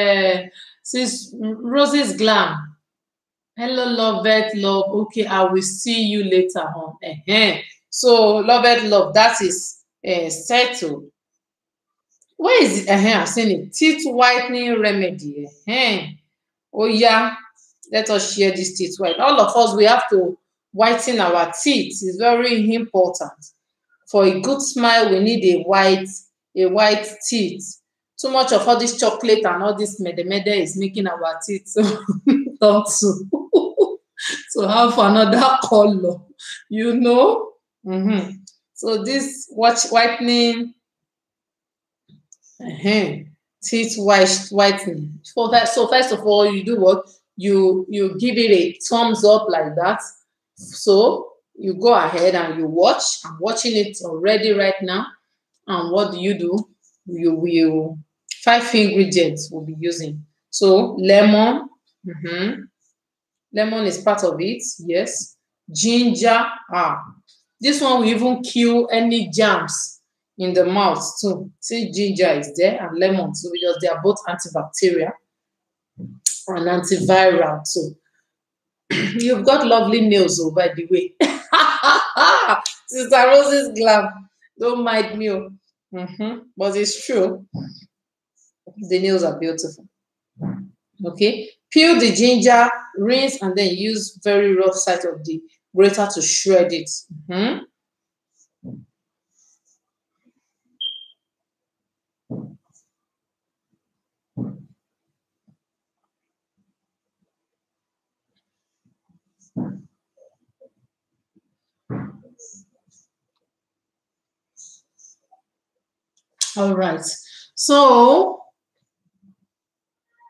Roses Glam. Hello, Lovett Love. Okay, I will see you later on. So Lovett Love, that is settled. Where is it? I've seen it. Teeth whitening remedy. Oh yeah, let us share this teeth white. All of us, we have to whiten our teeth. It's very important. For a good smile, we need a white teeth. Too much of all this chocolate and all this mede is making our teeth turn to have another color, So this whitening, teeth whitening. So first of all, you do what? You give it a thumbs up like that. So you go ahead and you watch. I'm watching it already right now. And what do? You will 5 ingredients we'll be using. So lemon. Lemon is part of it. Yes. Ginger. This one will even kill any germs in the mouth too. See, ginger is there and lemon too because they are both antibacterial and antiviral too. You've got lovely nails, by the way. Sister Roses Glam. Don't mind me. But it's true. The nails are beautiful. Okay. Peel the ginger, rinse, and then use very rough side of the grater to shred it. All right. So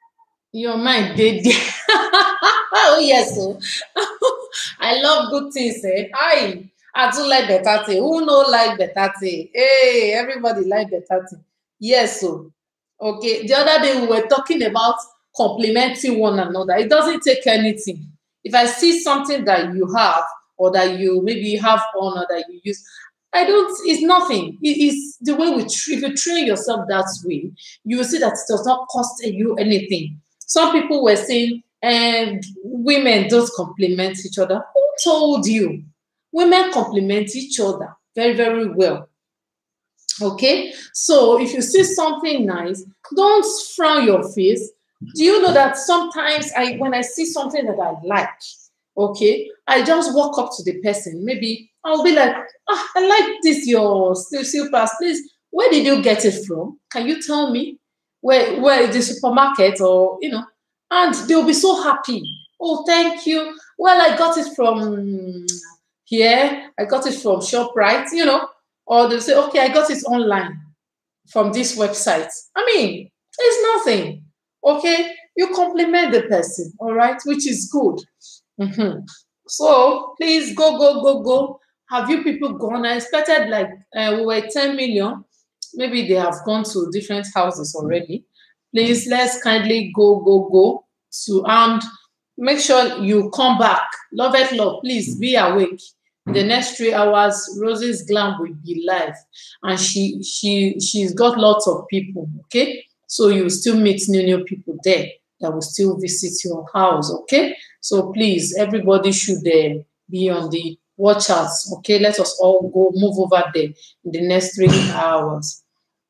Your mind did. Oh yes, so I love good things. I do like better thing. Who no like better thing? Hey, everybody like better thing. Yes, so okay. The other day we were talking about complimenting one another. It doesn't take anything. If I see something that you have or that you maybe have on or that you use, I don't. It's nothing. It's the way we. If you train yourself that way, you will see that it does not cost you anything. Some people were saying, and women don't compliment each other. Who told you? Women compliment each other very, very well. Okay, so if you see something nice, don't frown your face. Do you know that sometimes when I see something that I like, okay, I just walk up to the person. Maybe I'll be like, I like this your slippers. Please, where did you get it from? Can you tell me? Where is the supermarket, or and they'll be so happy. Oh, thank you. Well, I got it from here. I got it from ShopRite. Or they'll say, okay, I got it online from this website. I mean, it's nothing. Okay, you compliment the person, all right, which is good. Mhm. So please go, go, go, go. Have you people gone? I expected like we were 10 million. Maybe they have gone to different houses already. Please, let's kindly go, go, go to, and make sure you come back. Love it, love. Please be awake. In the next 3 hours, Rosie's Glam will be live, and she's got lots of people. Okay, so you will still meet new people there that will still visit your house. Okay, so please, everybody should be on the watch out. Okay, let us all go move over there in the next 3 hours.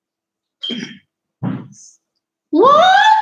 What?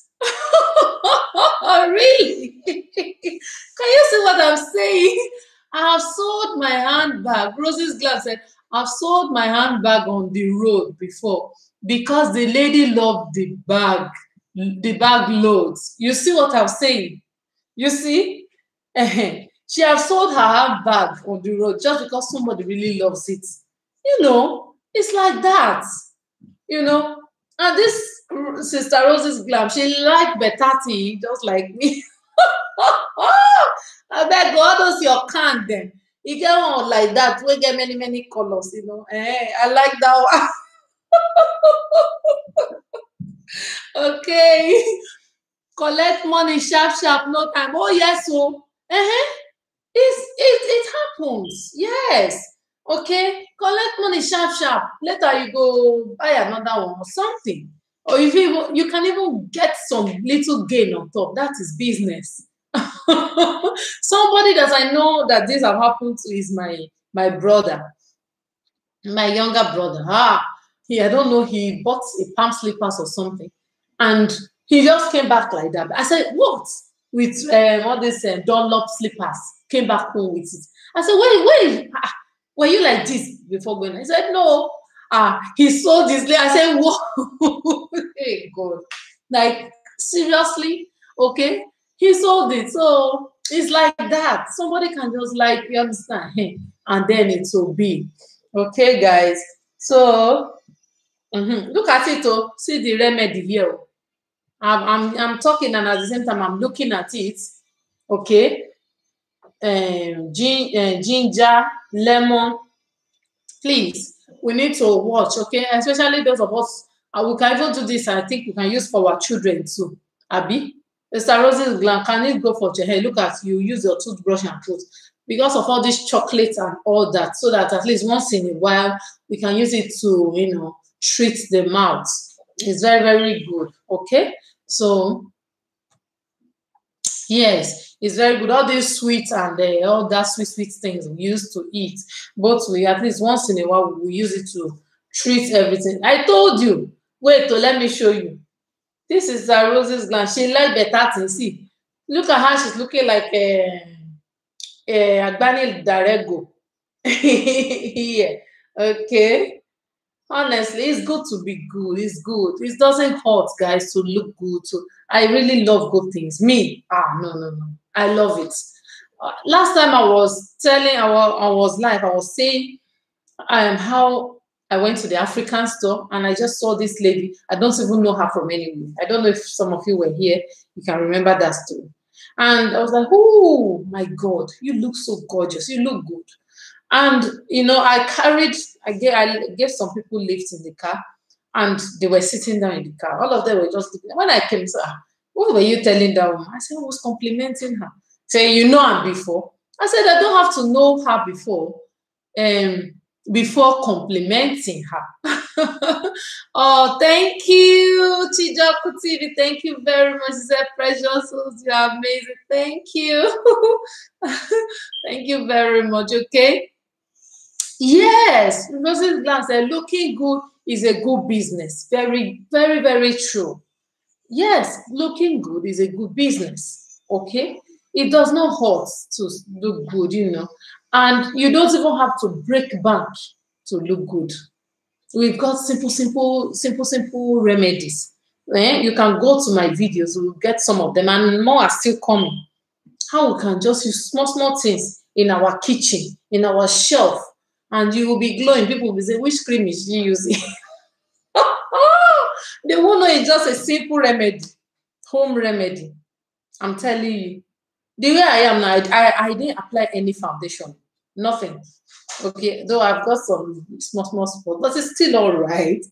Really? Can you see what I'm saying? I have sold my handbag. Rosie's Glass said, I've sold my handbag on the road before because the lady loved the bag loads. You see what I'm saying? You see? She has sold her handbag on the road just because somebody really loves it. It's like that. And this Sister Rose's Glam, she like better tea, just like me. I beg God, those your can then. You get one like that, we get many, many colors. I like that one. Okay. Collect money, sharp, sharp, no time. Oh, yes, so. It happens. Yes. Okay. Collect money, sharp, sharp. Later you go buy another one or something. Or if you can even get some little gain on top. That is business. Somebody that I know that this have happened to is my brother, my younger brother. I don't know, he bought a palm slippers or something, and he just came back like that. I said, what? With all these Dunlop slippers, came back home with it. I said, wait, were you like this before going? He said, no. He sold this. I said, whoa, hey God, like seriously, okay? He sold it, so it's like that. Somebody can just like, you understand, and then it will be okay, guys. So look at it. Oh, see the remedy here. I'm talking, and at the same time I'm looking at it. Okay, ginger, lemon. Please, we need to watch, okay? Especially those of us, we can even do this. I think we can use for our children too. Abby, Mr. Rose's Glam, can it go for your hair? Look at you, use your toothbrush and put, because of all this chocolate and all that, so that at least once in a while we can use it to, treat the mouth. It's very, very good, okay? So yes, it's very good. All these sweets and all that sweet things we used to eat, but we at least once in a while we use it to treat everything. I told you. Wait, let me show you. This is Rose's Glam. She like better things. See, look at how she's looking like Agbani Darego. Yeah. Okay. Honestly, it's good to be good. It's good. It doesn't hurt, guys, to look good. I really love good things. Me, no. I love it. Last time I was telling, I was saying how I went to the African store and I just saw this lady. I don't even know her from anywhere. I don't know if some of you were here. You can remember that story. And I was like, oh my God, you look so gorgeous. You look good. And, you know, I gave some people lifts in the car and they were sitting down in the car. All of them were just looking. When I came, so, what were you telling that woman? I said, I was complimenting her. Saying, you know her before? I said, I don't have to know her before complimenting her. Oh, thank you, Chijoku TV. Thank you very much. She said, Precious, you are amazing. Thank you. Thank you very much. Okay. Yes, Roses Glam said, looking good is a good business. Very, very, very true. Yes, looking good is a good business. Okay. It does not hurt to look good, you know. And you don't even have to break bank to look good. We've got simple remedies. You can go to my videos, we'll get some of them, and more are still coming. How we can just use small things in our kitchen, in our shelf, and you will be glowing. People will be saying, which cream is she using? They won't know it's just a simple remedy, home remedy. I'm telling you. The way I am now, I didn't apply any foundation, nothing. Okay, though I've got some small spots, but it's still all right.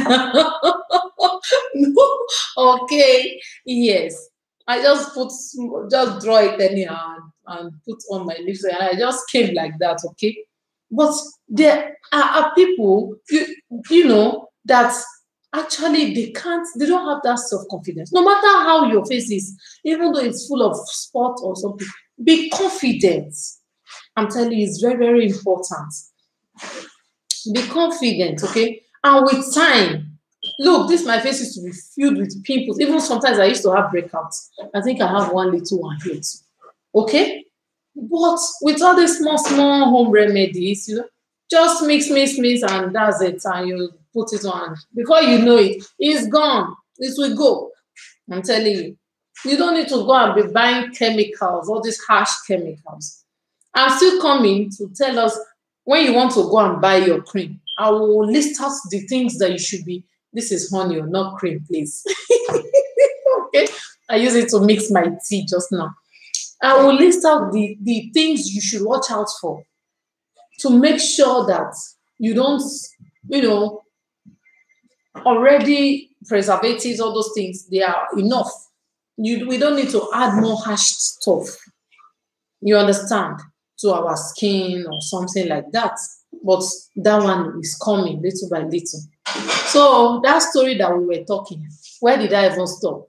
No, okay, yes. I just draw it anyhow and put on my lips, and I just came like that, okay? But there are people, you know, that actually they don't have that self-confidence. No matter how your face is, even though it's full of spot or something, be confident. I'm telling you, it's very, very important. Be confident, okay? And with time, look, my face used to be filled with pimples. Even sometimes I used to have breakouts. I think I have one little one here too. Okay? But with all these small home remedies, you know, just mix, and that's it. And you put it on. Before you know it, it's gone. It will go. I'm telling you. You don't need to go and be buying chemicals, all these harsh chemicals. I'm still coming to tell us when you want to go and buy your cream. I will list out the things that you should be. This is honey or not cream, please. Okay. I use it to mix my tea just now. I will list out the things you should watch out for to make sure that you don't, you know, already preservatives, all those things, they are enough. We don't need to add more harsh stuff. You understand? To our skin or something like that. But that one is coming little by little. So that story that we were talking, where did I even stop?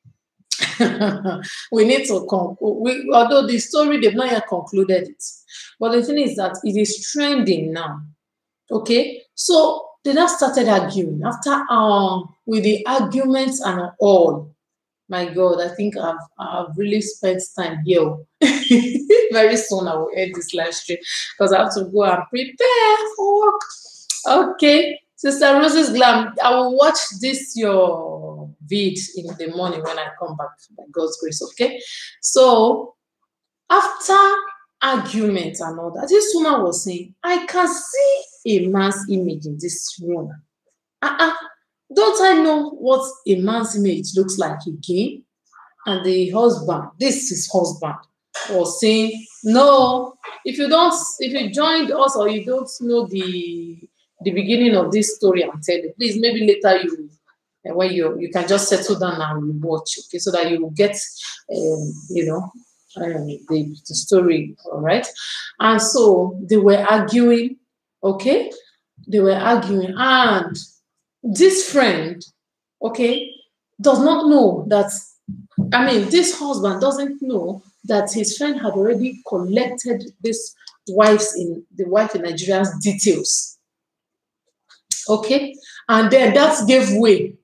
We need to although the story, they've not yet concluded it. But the thing is that it is trending now. Okay? So they now started arguing. After with the arguments and all, my God, I think I've really spent time here. Very soon I will end this live stream because I have to go and prepare for work. Okay, Sister Roses Glam, I will watch your vid in the morning when I come back, by God's grace. Okay, so after argument and all that, this woman was saying, I can see a man's image in this room. Don't I know what a man's image looks like again? And the husband, this is husband, was saying, no, if you joined us or you don't know the beginning of this story, I'm telling you, please, maybe later when you can just settle down and watch, okay, so that you will get, you know, the story, all right? And so they were arguing, okay? They were arguing, and this friend, okay, does not know that, this husband doesn't know that his friend had already collected the wife in Nigeria's details. Okay, and then that gave way.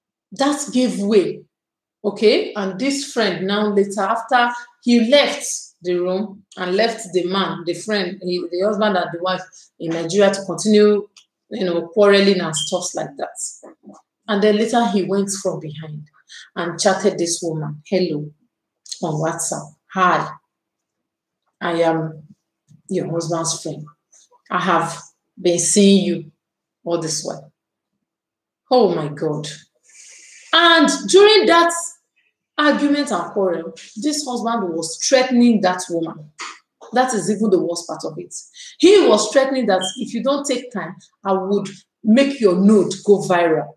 Okay, and this friend now later, after he left the room and left the man, the friend, the husband and the wife in Nigeria to continue, you know, quarreling and stuff like that. And then later he went from behind and chatted this woman, hello, on WhatsApp. Hi, I am your husband's friend. I have been seeing you all this while. Oh my God. And during that argument and quarrel, this husband was threatening that woman. That is even the worst part of it. He was threatening that if you don't take time, I would make your note go viral.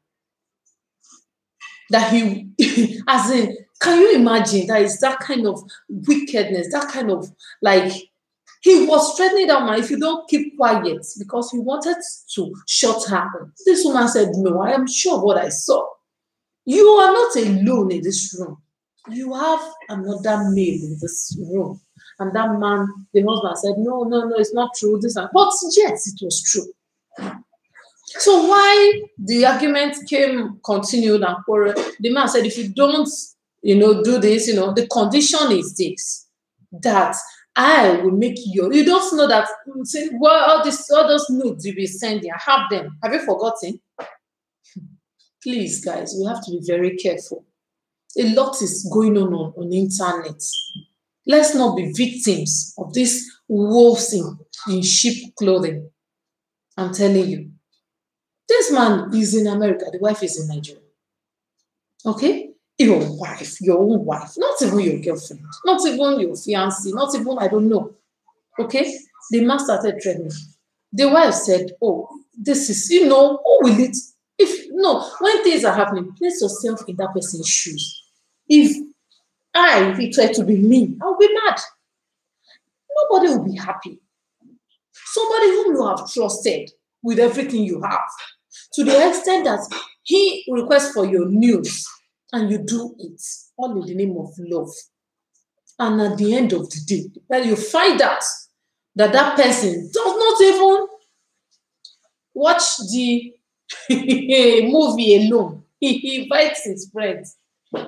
That he, as in, can you imagine that is that kind of wickedness, that kind of like, he was threatening that man if you don't keep quiet because he wanted to shut her. This woman said, no, I am sure of what I saw. You are not alone in this room. You have another male in this room. And that man, the husband said, no, it's not true. This and but yes, it was true. So why the argument continued and quarrel, the man said, if you don't, do this, the condition is this, that I will make you don't know that, well, all those notes you'll be sending, I have them. Have you forgotten? Please, guys, we have to be very careful. A lot is going on the internet. Let's not be victims of these wolves in sheep clothing. I'm telling you. This man is in America. The wife is in Nigeria. Okay? Your wife, your own wife, not even your girlfriend, not even your fiancé, not even, I don't know. Okay? The man started threatening. The wife said, oh, this is, who will it? When things are happening, place yourself in that person's shoes. If it were to be me, I'll be mad. Nobody will be happy. Somebody whom you have trusted with everything you have, to the extent that he requests for your news and you do it, all in the name of love. And at the end of the day, when you find out that person does not even watch the movie alone, he invites his friends.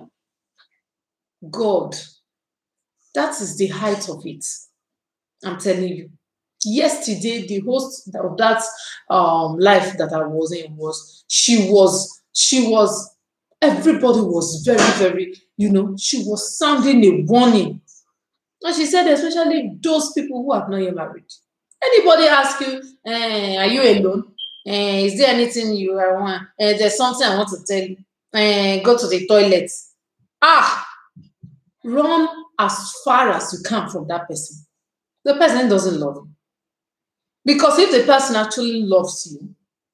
God, that is the height of it. I'm telling you. Yesterday, the host of that life that I was in everybody was very, very, she was sounding a warning. And she said, especially those people who have not yet married. Anybody ask you, are you alone? Is there anything you want? There's something I want to tell you. Go to the toilet. Run as far as you can from that person. The person doesn't love you. Because if the person actually loves you,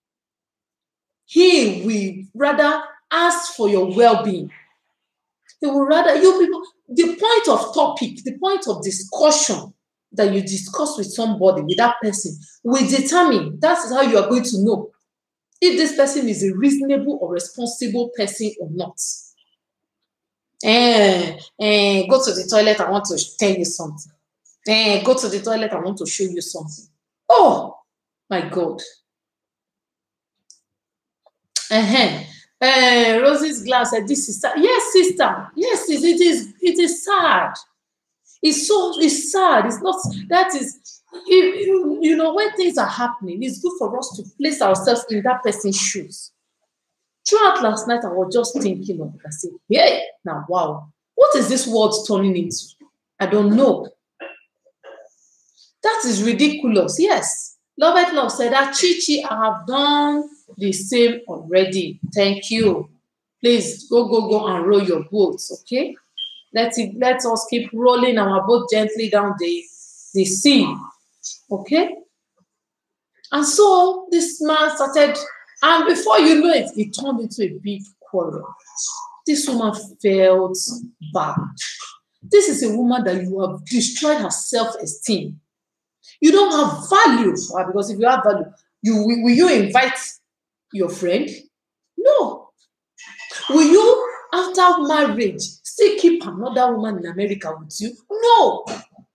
he will rather ask for your well-being. He will rather, you people, the point of topic, the point of discussion that you discuss with somebody, with that person, will determine, that is how you are going to know if this person is a reasonable or responsible person or not. Go to the toilet, I want to tell you something. Go to the toilet, I want to show you something. Oh, my God. Rosie's glass said, this is sad. Yes, sister. Yes, it is sad. It's sad. It's not, that is, when things are happening, it's good for us to place ourselves in that person's shoes. Throughout last night, I was just thinking of it. I said, hey, now, wow, what is this world turning into? I don't know. That is ridiculous. Yes. Love said that Chichi, I have done the same already. Thank you. Please go and row your boats, okay? Let us keep rolling our boat gently down the sea, okay? And so this man started, and before you know it, it turned into a big quarrel. This woman felt bad. This is a woman that you have destroyed her self-esteem. You don't have value for her, because if you have value, will you invite your friend? No. Will you, after marriage, still keep another woman in America with you? No.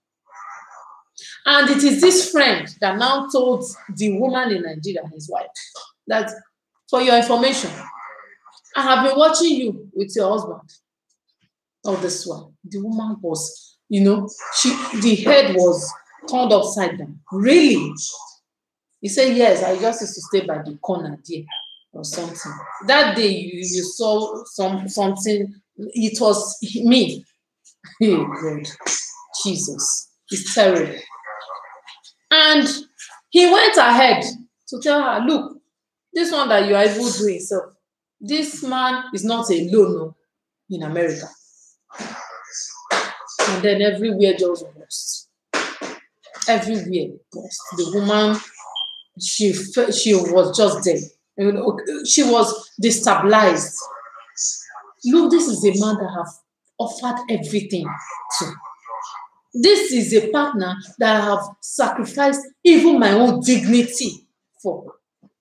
And it is this friend that now told the woman in Nigeria, his wife, that, for your information, I have been watching you with your husband. Oh, this one. The woman was, the head was turned upside down. Really? He said, yes, I just used to stay by the corner there or something. That day you saw something, it was me. Hey, God. Jesus. It's terrible. And he went ahead to tell her, look, This one that you are able to do himself. This man is not alone no, in America. And then everywhere just burst. Everywhere burst. The woman, she was just there. You know, she was destabilized. Look, this is a man that have offered everything to. This is a partner that I have sacrificed even my own dignity for.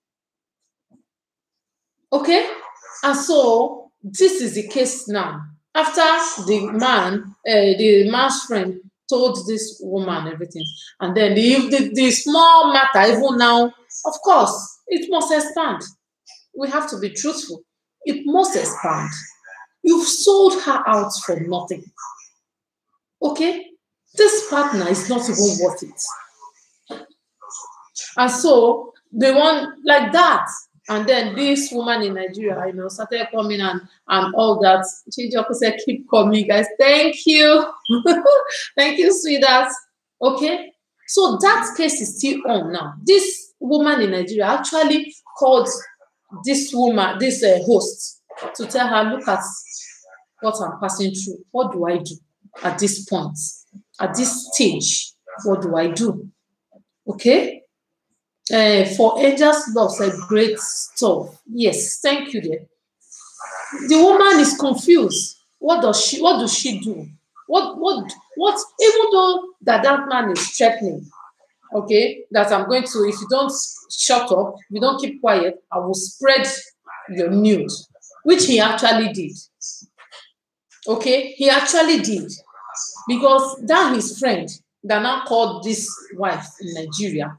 Okay? And so this is the case now. After the man's friend told this woman everything, and then the small matter, even now, of course, it must expand. We have to be truthful. It must expand. You've sold her out for nothing. Okay? This partner is not even worth it. And so they want like that. And then this woman in Nigeria, you know, started coming and all that. Chijioke said, keep coming, guys. Thank you. Thank you, sweetheart. Okay? So that case is still on now. This woman in Nigeria actually called this woman, this host, to tell her, look at what I'm passing through. What do I do at this point? At this stage, what do I do? Okay? For angels' love said great stuff. Yes, thank you there. The woman is confused. What does she do? What even though that man is threatening, okay, that I'm going to, if you don't shut up, if you don't keep quiet, I will spread your news, which he actually did. Okay, he actually did. Because that his friend that now called this wife in Nigeria.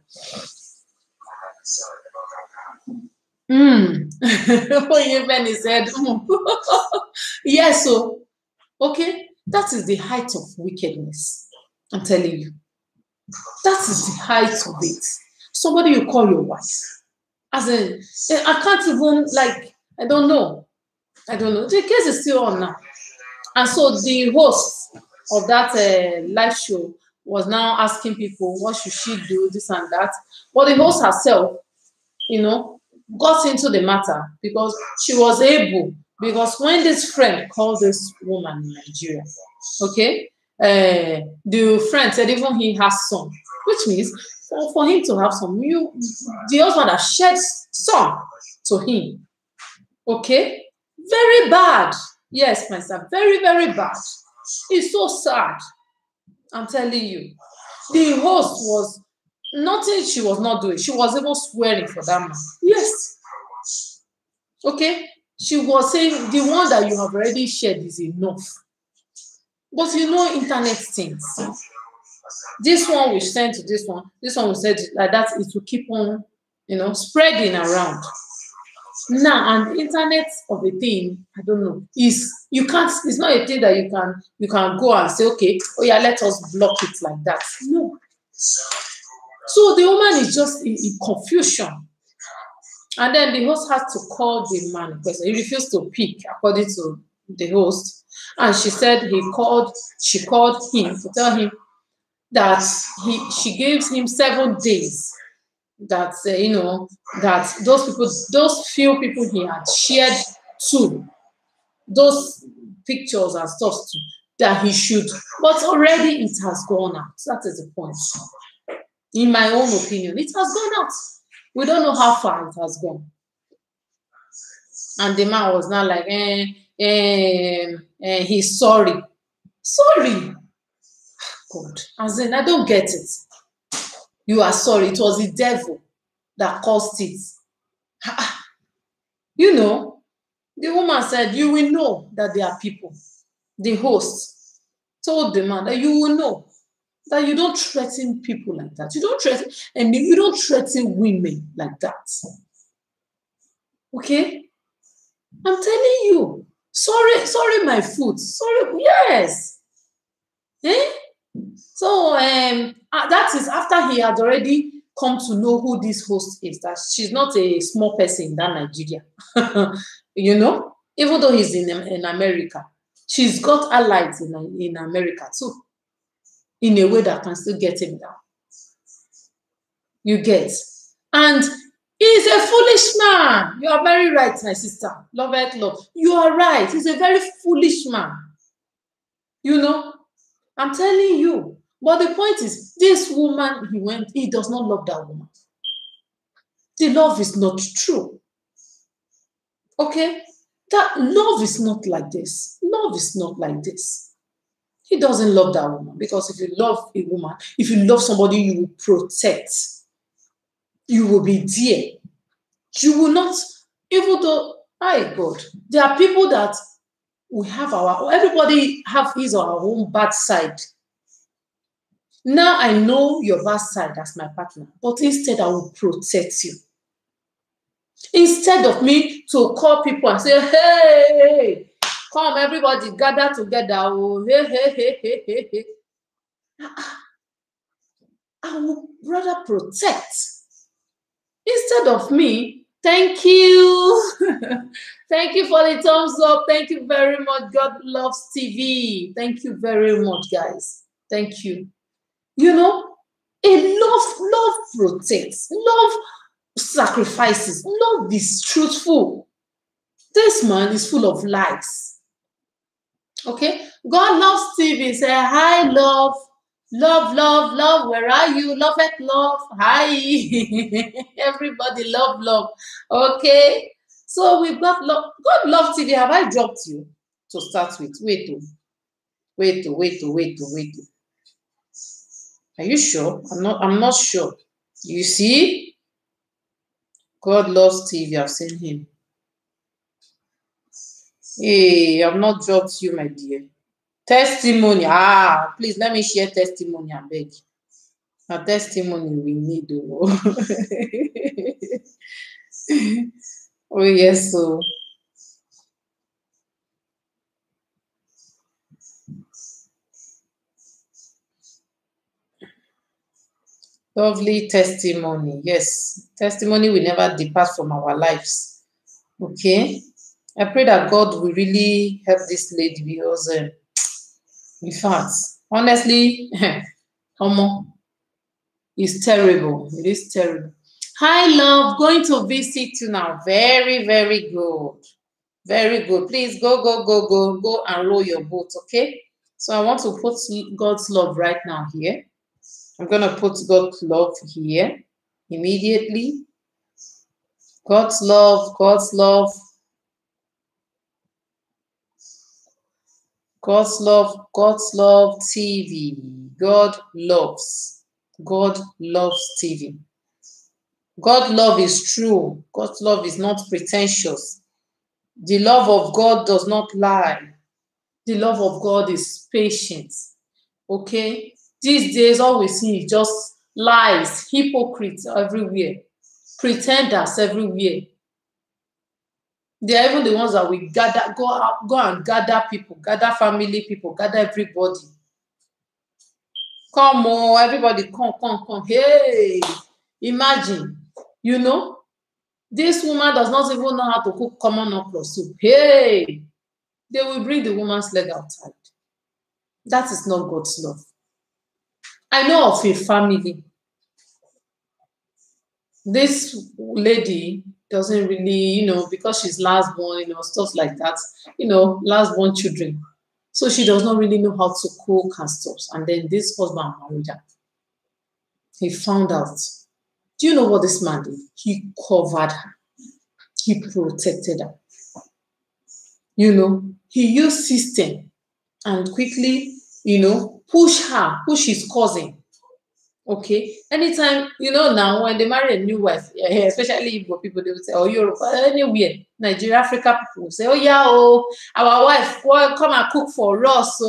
When he said, yes, so okay, that is the height of wickedness. I'm telling you. That is the height of it. Somebody you call your wife. As in, I can't even, like, I don't know. The case is still on now. And so the host of that live show was now asking people, what should she do, this and that. But the host herself, you know, got into the matter because she was able, because when this friend called this woman in Nigeria, okay, the friend said even he has some, which means for him to have some, the husband has shed some to him. Okay, very bad. Yes, my son, very, very bad. It's so sad. I'm telling you. The host was nothing she was not doing. She was even swearing for that man. Yes. Okay. She was saying the one that you have already shared is enough. But you know, internet things. This one will send to this one will send like that. It will keep on, you know, spreading around. Now, and the internet of a thing, I don't know, it's not a thing that you can go and say, okay, oh yeah, let us block it like that. No. So the woman is just in confusion. And then the host had to call the man because he refused to pick according to the host. And she said she called him to tell him that she gives him 7 days. That you know, that those few people he had shared to, those pictures and stuff to, that he should, but already it has gone out. That is the point. In my own opinion, it has gone out. We don't know how far it has gone. And the man was now like, he's sorry. Sorry. God, as in, I don't get it. You are sorry. It was the devil that caused it. You know, the woman said, you will know that there are people. The host told the man that you will know that you don't threaten people like that. You don't threaten, and you don't threaten women like that. Okay? I'm telling you. Sorry, my foot. Sorry, yes. Eh? So that is after he had already come to know who this host is, that she's not a small person in that Nigeria. You know, even though he's in America, she's got allies in America too, in a way that can still get him down. You get? And He's a foolish man. You are very right, my sister. Love. You are right. He's a very foolish man. You know, I'm telling you. But the point is, this woman, he does not love that woman. The love is not true. Okay? That love is not like this. Love is not like this. He doesn't love that woman, because if you love a woman, if you love somebody, you will protect. You will be there. You will not, even though, my God, there are people that we have everybody have his or her own bad side. Now I know your bad side as my partner, but instead I will protect you. Instead of me to call people and say, hey, come everybody gather together. Oh, hey. I will rather protect. Instead of me, thank you. Thank you for the thumbs up. Thank you very much. God loves TV. Thank you very much, guys. Thank you. You know, love protects. Love sacrifices. Love is truthful. This man is full of lies. Okay? God loves TV. Say, hi, love. Love. Where are you? Love. Hi. Everybody love. Okay? So we've got love. God loves TV. Have I dropped you to start with? Wait. Are you sure? I'm not sure. You see? God loves TV. I've seen him. Hey, I've not dropped you, my dear. Testimony. Please let me share testimony, I beg. A testimony we need. Oh, yes, so. Lovely testimony. Yes, testimony will never depart from our lives. Okay. I pray that God will really help this lady, because, in fact, honestly, it's terrible. It is terrible. Hi, love. Going to visit you now. Very, very good. Very good. Please go and row your boat, okay? So I want to put God's love right now here. I'm going to put God's love here immediately. God's love. God's love TV. God loves TV. God's love is true. God's love is not pretentious. The love of God does not lie. The love of God is patient. Okay? These days, all we see is just lies, hypocrites everywhere, pretenders everywhere. They are even the ones that we go and gather people, gather family people, gather everybody. Come on, everybody, come. Hey, imagine, this woman does not even know how to cook common okra soup. Hey, they will bring the woman's leg outside. That is not God's love. I know of a family. This lady doesn't really, because she's last born, stuff like that, last born children. So she does not really know how to cook and stuff. And then this husband married her. He found out. Do you know what this man did? He covered her. He protected her. He used system and quickly, push his cousin. Okay. Anytime, now when they marry a new wife, especially Igbo people, they will say, oh, Europe, anywhere, Nigeria, Africa people will say, oh, yeah, our wife, come and cook for us.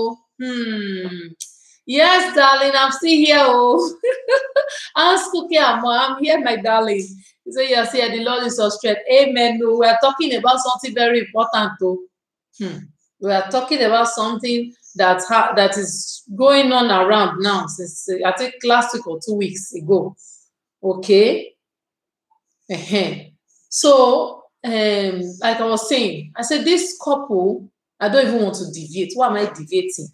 Yes, darling, I'm still here. I'm cooking, I'm here, my darling. You say, yes, here, the Lord is so straight. Amen. No, we are talking about something very important, though. We are talking about something that is going on around now since I think last week or 2 weeks ago. Okay. So like I was saying, I said this couple, I don't even want to deviate. Why am I deviating?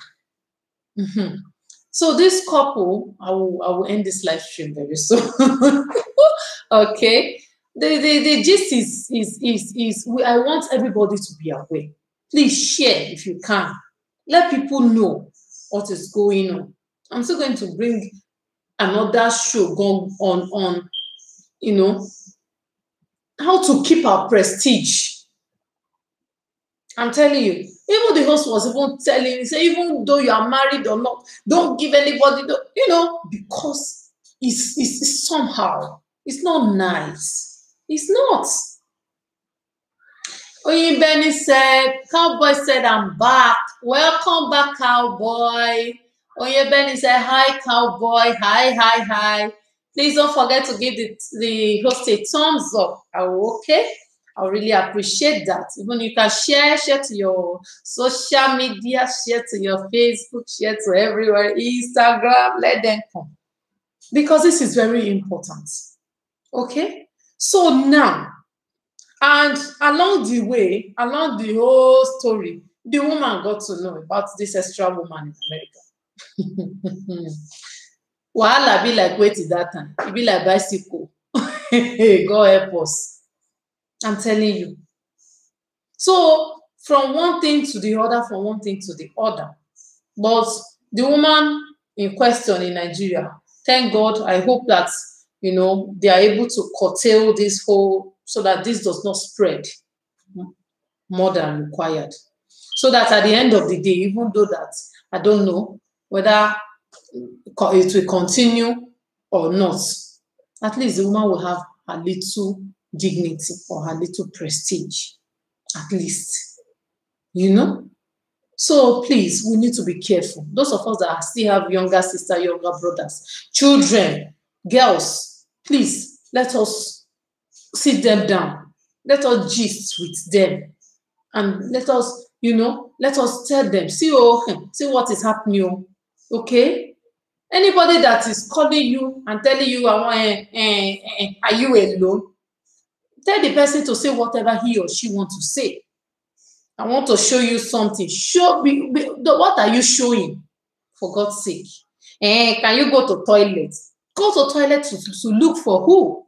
So this couple, I will end this live stream very soon. Okay. The gist is I want everybody to be aware. Please share if you can. Let people know what is going on. I'm still going to bring another show going on, you know, how to keep our prestige. I'm telling you, even the host was even telling me, say, even though you are married or not, don't give anybody, you know, because it's somehow, it's not nice. It's not. Oyin Benny said, Cowboy said, I'm back. Welcome back, Cowboy. Oyin Benny said, hi, Cowboy. Hi. Please don't forget to give the host a thumbs up. Okay? I really appreciate that. Even you can share to your social media, share to your Facebook, share to everywhere, Instagram, let them come. Because this is very important. Okay? So now, and along the way, along the whole story, the woman got to know about this extra woman in America. Wahala be like waiting that time. It be like bicycle. God help us. I'm telling you. So from one thing to the other, from one thing to the other. But the woman in question in Nigeria, thank God, I hope that, you know, they are able to curtail this whole, so that this does not spread more than required. So that at the end of the day, even though that I don't know whether it will continue or not, at least the woman will have a little dignity or her little prestige, at least, you know. So please, we need to be careful. Those of us that still have younger sisters, younger brothers, children, girls, please let us sit them down. Let us gist with them, and let us, you know, let us tell them, see what is happening. Okay. Anybody that is calling you and telling you, are you alone? Tell the person to say whatever he or she wants to say. I want to show you something. Show me, what are you showing? For God's sake. Can you go to toilet? Go to toilet to look for who?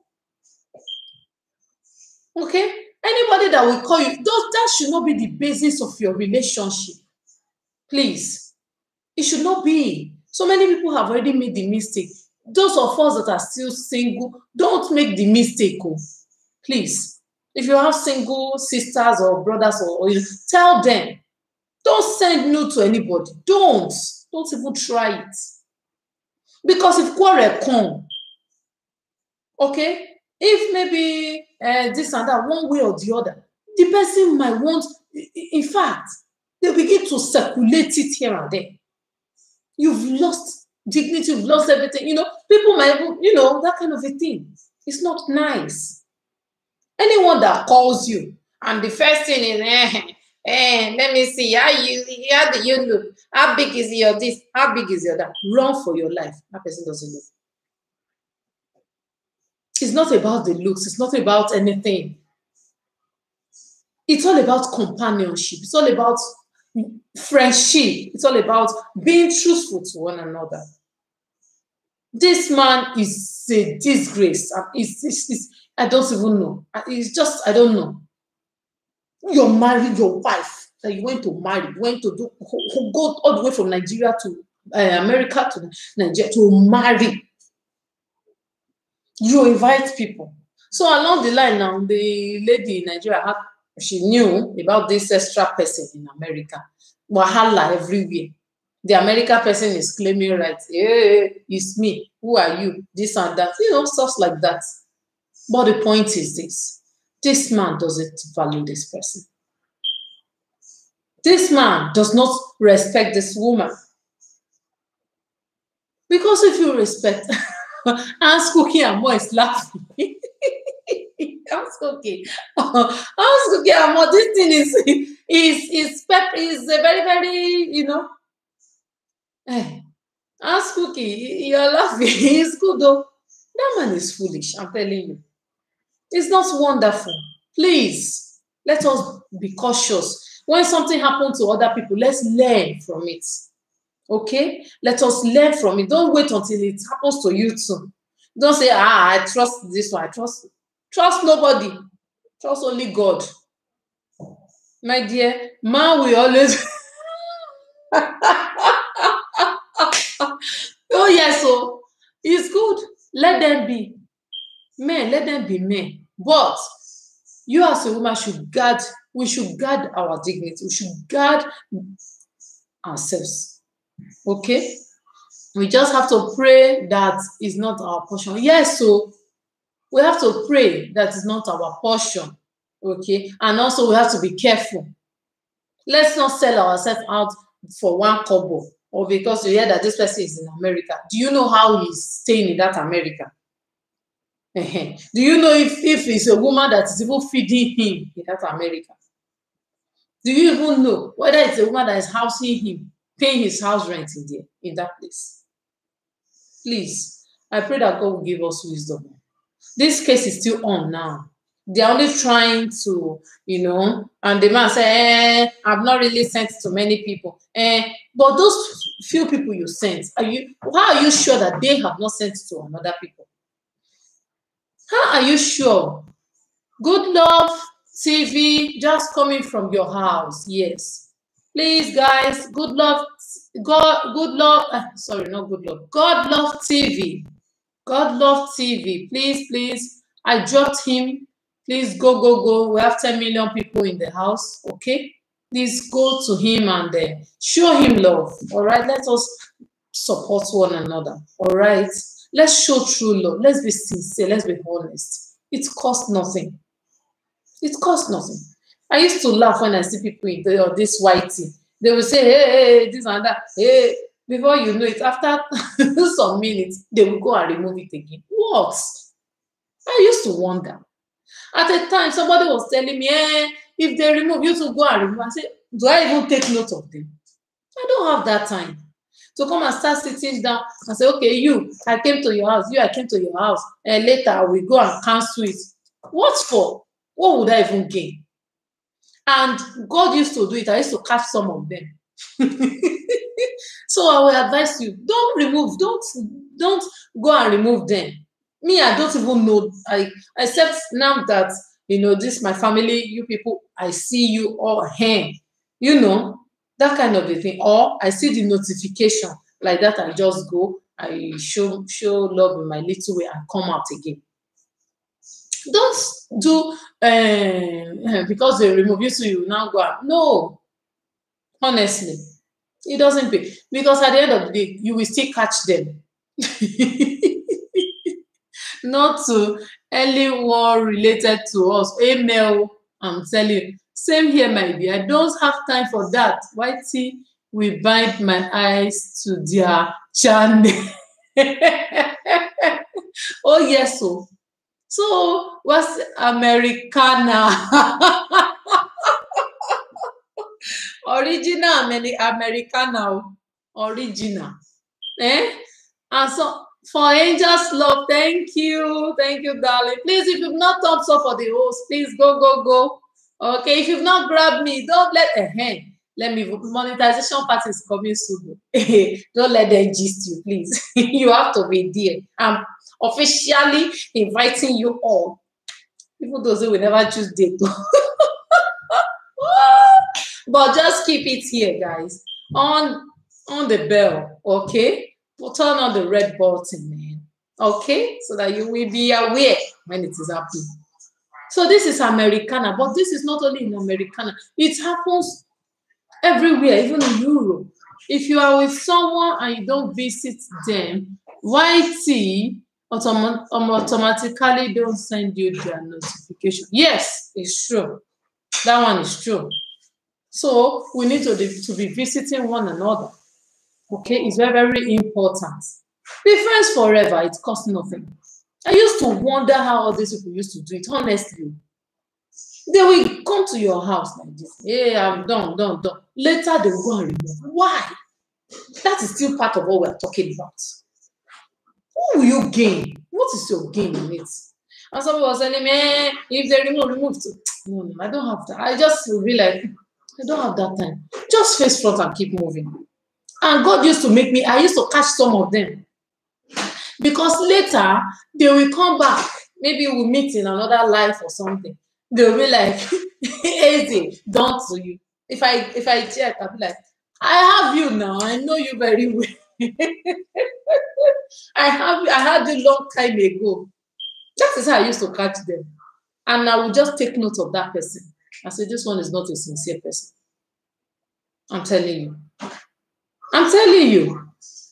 Okay? Anybody that will call you, that should not be the basis of your relationship. Please. It should not be. So many people have already made the mistake. Those of us that are still single, don't make the mistake. Please. If you have single sisters or brothers, or tell them. Don't send no to anybody. Don't even try it. Because if quarrel come, okay, if maybe this and that, one way or the other, the person might want, in fact, they begin to circulate it here and there. You've lost dignity, you've lost everything. You know, people might, you know, that kind of a thing. It's not nice. Anyone that calls you, and the first thing is, let me see, how do you look? How big is your this? How big is your that? Run for your life. That person doesn't look. It's not about the looks. It's not about anything. It's all about companionship. It's all about friendship. It's all about being truthful to one another. This man is a disgrace. I don't even know. It's just, I don't know. You're married, your wife that you went to marry, went to go all the way from Nigeria to America to Nigeria to marry. You invite people. So along the line now, the lady in Nigeria, she knew about this extra person in America. Wahala everywhere. The American person is claiming rights. Hey, it's me. Who are you? This and that. You know, stuff like that. But the point is this. This man doesn't value this person. This man does not respect this woman. Because if you respect, Ask Cookie and Mo is laughing. Ask Cookie. Ask Cookie and Mo, this thing is very, very, you know. Hey, Ask Cookie, you're laughing. It's good though. That man is foolish, I'm telling you. It's not wonderful. Please, let us be cautious. When something happens to other people, let's learn from it. Okay? Let us learn from it. Don't wait until it happens to you too. Don't say, I trust this one, I trust. Trust nobody. Trust only God. My dear, man will always... Oh, yes, so it's good. Let them be. Men, let them be men. But you as a woman we should guard our dignity. We should guard ourselves. Okay? We just have to pray that is not our portion. Yes, so we have to pray that is not our portion. Okay? And also we have to be careful. Let's not sell ourselves out for one kobo, or because you hear that this person is in America. Do you know how he's staying in that America? Do you know if it's a woman that is even feeding him in that America? Do you even know whether it's a woman that is housing him, paying his house rent in that place? Please, I pray that God will give us wisdom. This case is still on now. They're only trying to, and the man say, I've not really sent to many people. But those few people you sent, how are you sure that they have not sent to another people? How are you sure? Good Love TV just coming from your house. Yes. Please, guys, Good Love TV. God Love TV. Please. I dropped him. Please go. We have 10 million people in the house. Okay? Please go to him and show him love. All right? Let us support one another. All right? Let's show true love. Let's be sincere. Let's be honest. It costs nothing. It costs nothing. I used to laugh when I see people in this whitey. They will say, hey, this and that. Hey, before you know it, after some minutes, they will go and remove it again. What? I used to wonder. At a time, somebody was telling me, if they remove, you to go and remove. I said, do I even take note of them? I don't have that time to come and start sitting down and say, okay, I came to your house. I came to your house. And later, we go and cancel it. What for? What would I even gain? And God used to do it. I used to catch some of them. So I will advise you, don't remove. Don't go and remove them. Me, I don't even know. Except now that, this my family, you people, I see you all here. That kind of a thing. Or I see the notification like that. I just go. I show love in my little way and come out again. Don't do because they remove you, so you now go out. No. Honestly. It doesn't pay. Because at the end of the day, you will still catch them. Not to anyone related to us. Email, I'm telling you. Same here, my dear. I don't have time for that. Whitey will bind my eyes to their channel. Oh, yes, so what's Americana? Original Americana. Original. And so for Angel's Love, thank you, darling. Please, if you've not thumbs up for the host, please go. Okay, if you've not grabbed me, don't let me. Monetization part is coming soon. Don't let them gist you, please. You have to be there. I'm officially inviting you all. People those who will never choose date. But just keep it here, guys. On the bell, okay? We'll turn on the red button, man. Okay? So that you will be aware when it is happening. So this is Americana, but this is not only in Americana. It happens everywhere, even in Europe. If you are with someone and you don't visit them, YT automatically don't send you their notification. Yes, it's true. That one is true. So we need to be visiting one another. Okay, it's very, very important. Be friends forever. It costs nothing. I used to wonder how all these people used to do it. Honestly, they will come to your house like this. Yeah, I'm done. Later they will go and remove. Why? That is still part of what we're talking about. What will you gain? What is your gain in it? And somebody was telling me, if they remove too. No, I don't have that. I just be like, I don't have that time. Just face front and keep moving. And God used to make me, I used to catch some of them. Because later, they will come back. maybe we'll meet in another life or something. They'll be like, easy, done to you. If I check, I'll be like, I have you now. I know you very well. I had you long time ago. That is how I used to catch them. And I will just take note of that person. I say, this one is not a sincere person. I'm telling you. I'm telling you.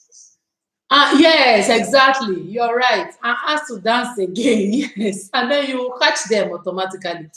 Yes, exactly. You're right. I have to dance again. Yes. And then you will catch them automatically.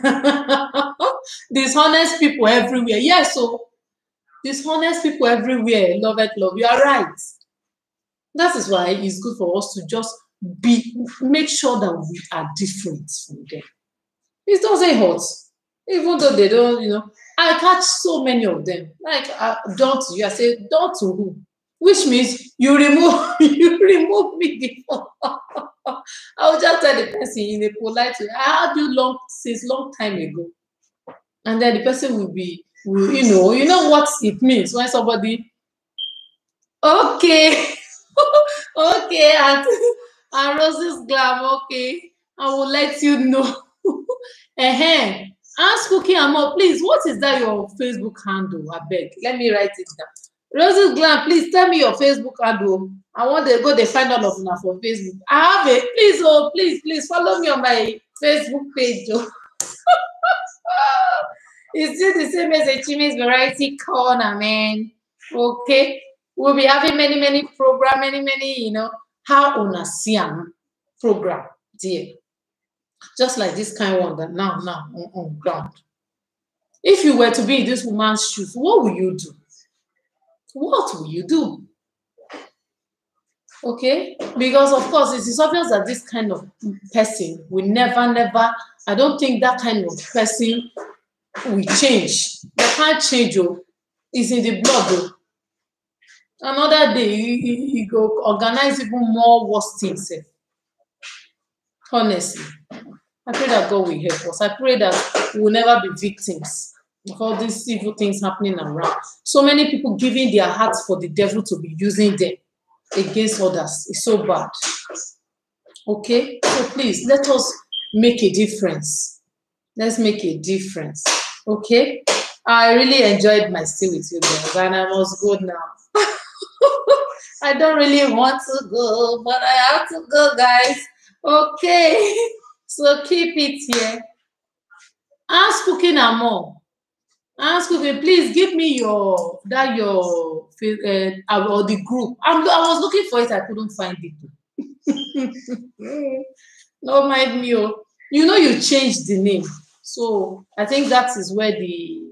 Dishonest people everywhere. Yes, so dishonest people everywhere. Love it, love. You are right. That is why it's good for us to just make sure that we are different from them. It doesn't hurt. Even though they don't, I catch so many of them. Like, don't you? I say, don't to who? Which means you remove me before. I will just tell the person in a polite way, I had you since long time ago. And then the person will you know what it means when somebody, okay, okay, and Rose's Glam, okay, I will let you know. Ask Cookie Amor, please, what is that your Facebook handle? I beg. Let me write it down. Rose's Glam, please tell me your Facebook handle. I want to go find all of them for Facebook. I have it. Please follow me on my Facebook page. It's still the same as a Chimi's Variety Corner, man. Okay. We'll be having many program, many, how on a Siam program, dear. Just like this kind of one that now on ground. If you were to be in this woman's shoes, what will you do? What will you do? Okay? Because of course it is obvious that this kind of person will never, I don't think that kind of person will change. They can't change. It's in the blood though. Another day you go organize even more worse things. Honestly. I pray that God will help us. I pray that we will never be victims of all these evil things happening around. So many people giving their hearts for the devil to be using them against others. It's so bad. Okay? So please, let us make a difference. Let's make a difference. Okay? I really enjoyed my stay with you guys, and I must go now. I don't really want to go, but I have to go, guys. Okay? So keep it here. Ask Cooking Amor. Ask Cooking, please give me your or the group. I was looking for it, I couldn't find it. No mind me. You know you changed the name. So I think that is where the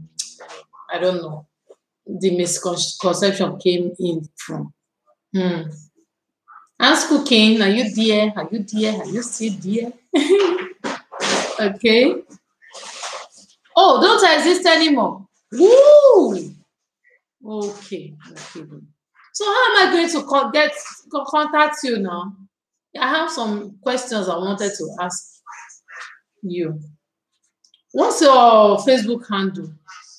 misconception came in from. Ask Cooking, are you there? Are you there? Are you still there? Okay. Oh, don't I exist anymore? Woo! Okay. So how am I going to contact you now? I have some questions I wanted to ask you. What's your Facebook handle?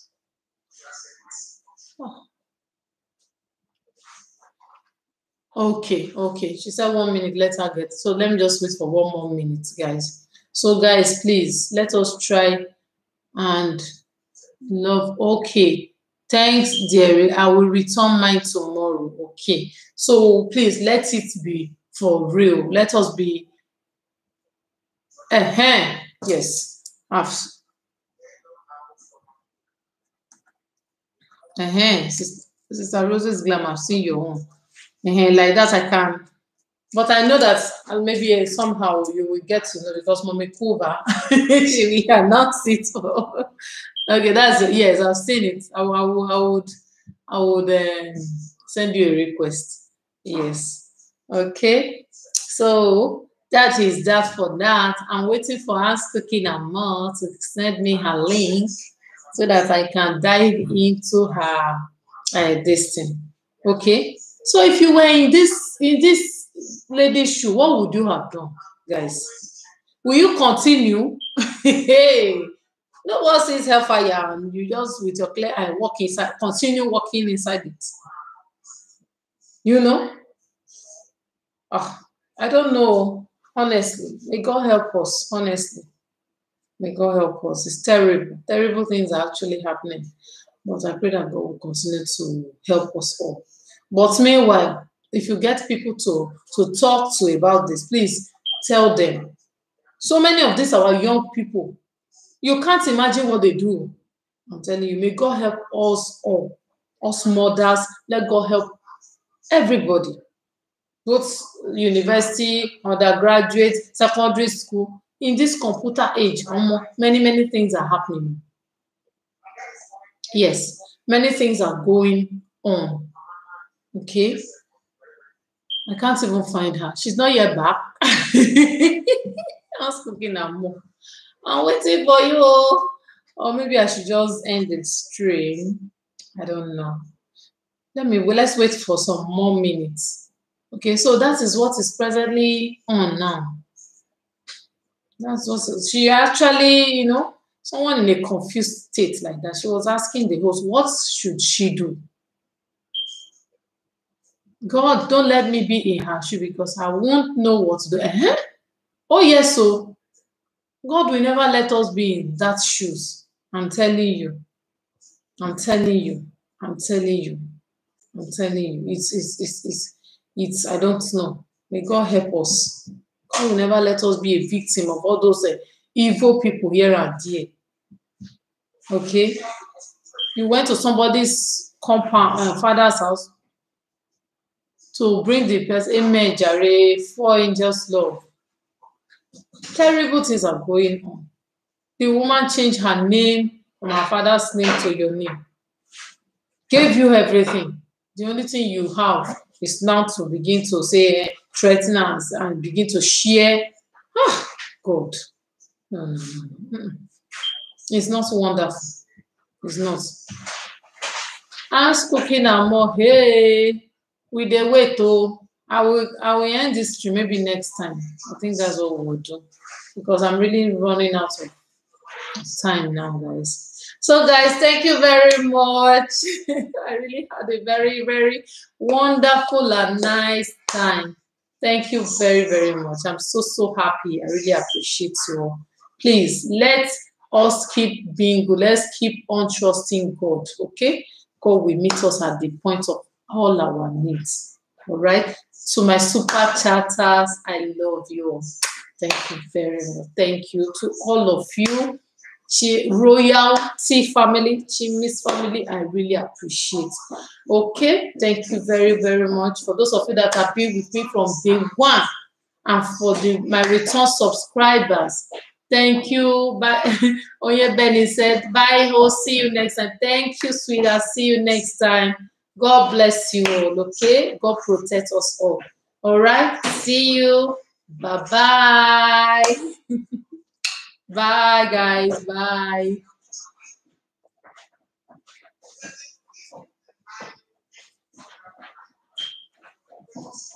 Oh. Okay. She said 1 minute, let her get. So let me just wait for 1 more minute, guys. So guys, please, let us try and love. Okay. Thanks, dear. I will return mine tomorrow. Okay. So please let it be for real. Let us be. Yes. Sister Rose's Glam, I've seen your own. Like that I can. But I know that maybe somehow you will get to know because Mommy Kuba, we cannot sit. Okay, that's it. Yes, I've seen it. I would send you a request. Yes. Okay. So that is that for that. I'm waiting for Ask Cooking Amor to send me her link so that I can dive into her this thing. Okay. So if you were in this lady's shoe, what would you have done, guys? Will you continue? Hey, no one sees hellfire and you just with your clear eye walk inside, continue walking inside it. You know? I don't know. Honestly, may God help us. Honestly, may God help us. It's terrible. Terrible things are actually happening. But I pray that God will continue to help us all. But meanwhile, if you get people to talk to about this, please tell them. So many of these our young people, you can't imagine what they do. I'm telling you, may God help us all, us mothers. Let God help everybody, both university, undergraduate, secondary school. In this computer age, many things are happening. Yes, many things are going on. Okay, I can't even find her. She's not yet back. I was cooking her more. I'm waiting for you. Or maybe I should just end the stream. I don't know. Let's wait for some more minutes. Okay, so that is what is presently on now. That's what she actually, someone in a confused state like that. She was asking the host, what should she do? God, don't let me be in her shoe because I won't know what to do. Oh, yes, so God will never let us be in that shoes. I'm telling you. I'm telling you. I'm telling you. I'm telling you. It's I don't know. May God help us. God will never let us be a victim of all those evil people here and there. Okay? You went to somebody's compound, father's house to bring the person, amen, jare, 4 angels love. Terrible things are going on. The woman changed her name from her father's name to your name. Gave you everything. The only thing you have is now to begin to say, threaten us and begin to share. God. No. It's not wonderful. It's not. Ask cooking and more. Hey, we dey wait oh. I will end this stream maybe next time. I think that's what we'll do because I'm really running out of time now, guys. So, guys, thank you very much. I really had a very, very wonderful and nice time. Thank you very much. I'm so happy. I really appreciate you all. Please, let us keep being good. Let's keep on trusting God, okay? God will meet us at the point of all our needs. All right? To my super chatters, I love you all. Thank you very much. Thank you to all of you. Royalty family, Chimis family, I really appreciate. Okay, thank you very much. For those of you that have been with me from day one, and for my return subscribers, thank you. Bye. Onye Benny said, bye, ho, see you next time. Thank you, sweetheart. See you next time. God bless you all, okay? God protect us all. All right, see you. Bye-bye. Bye, guys. Bye.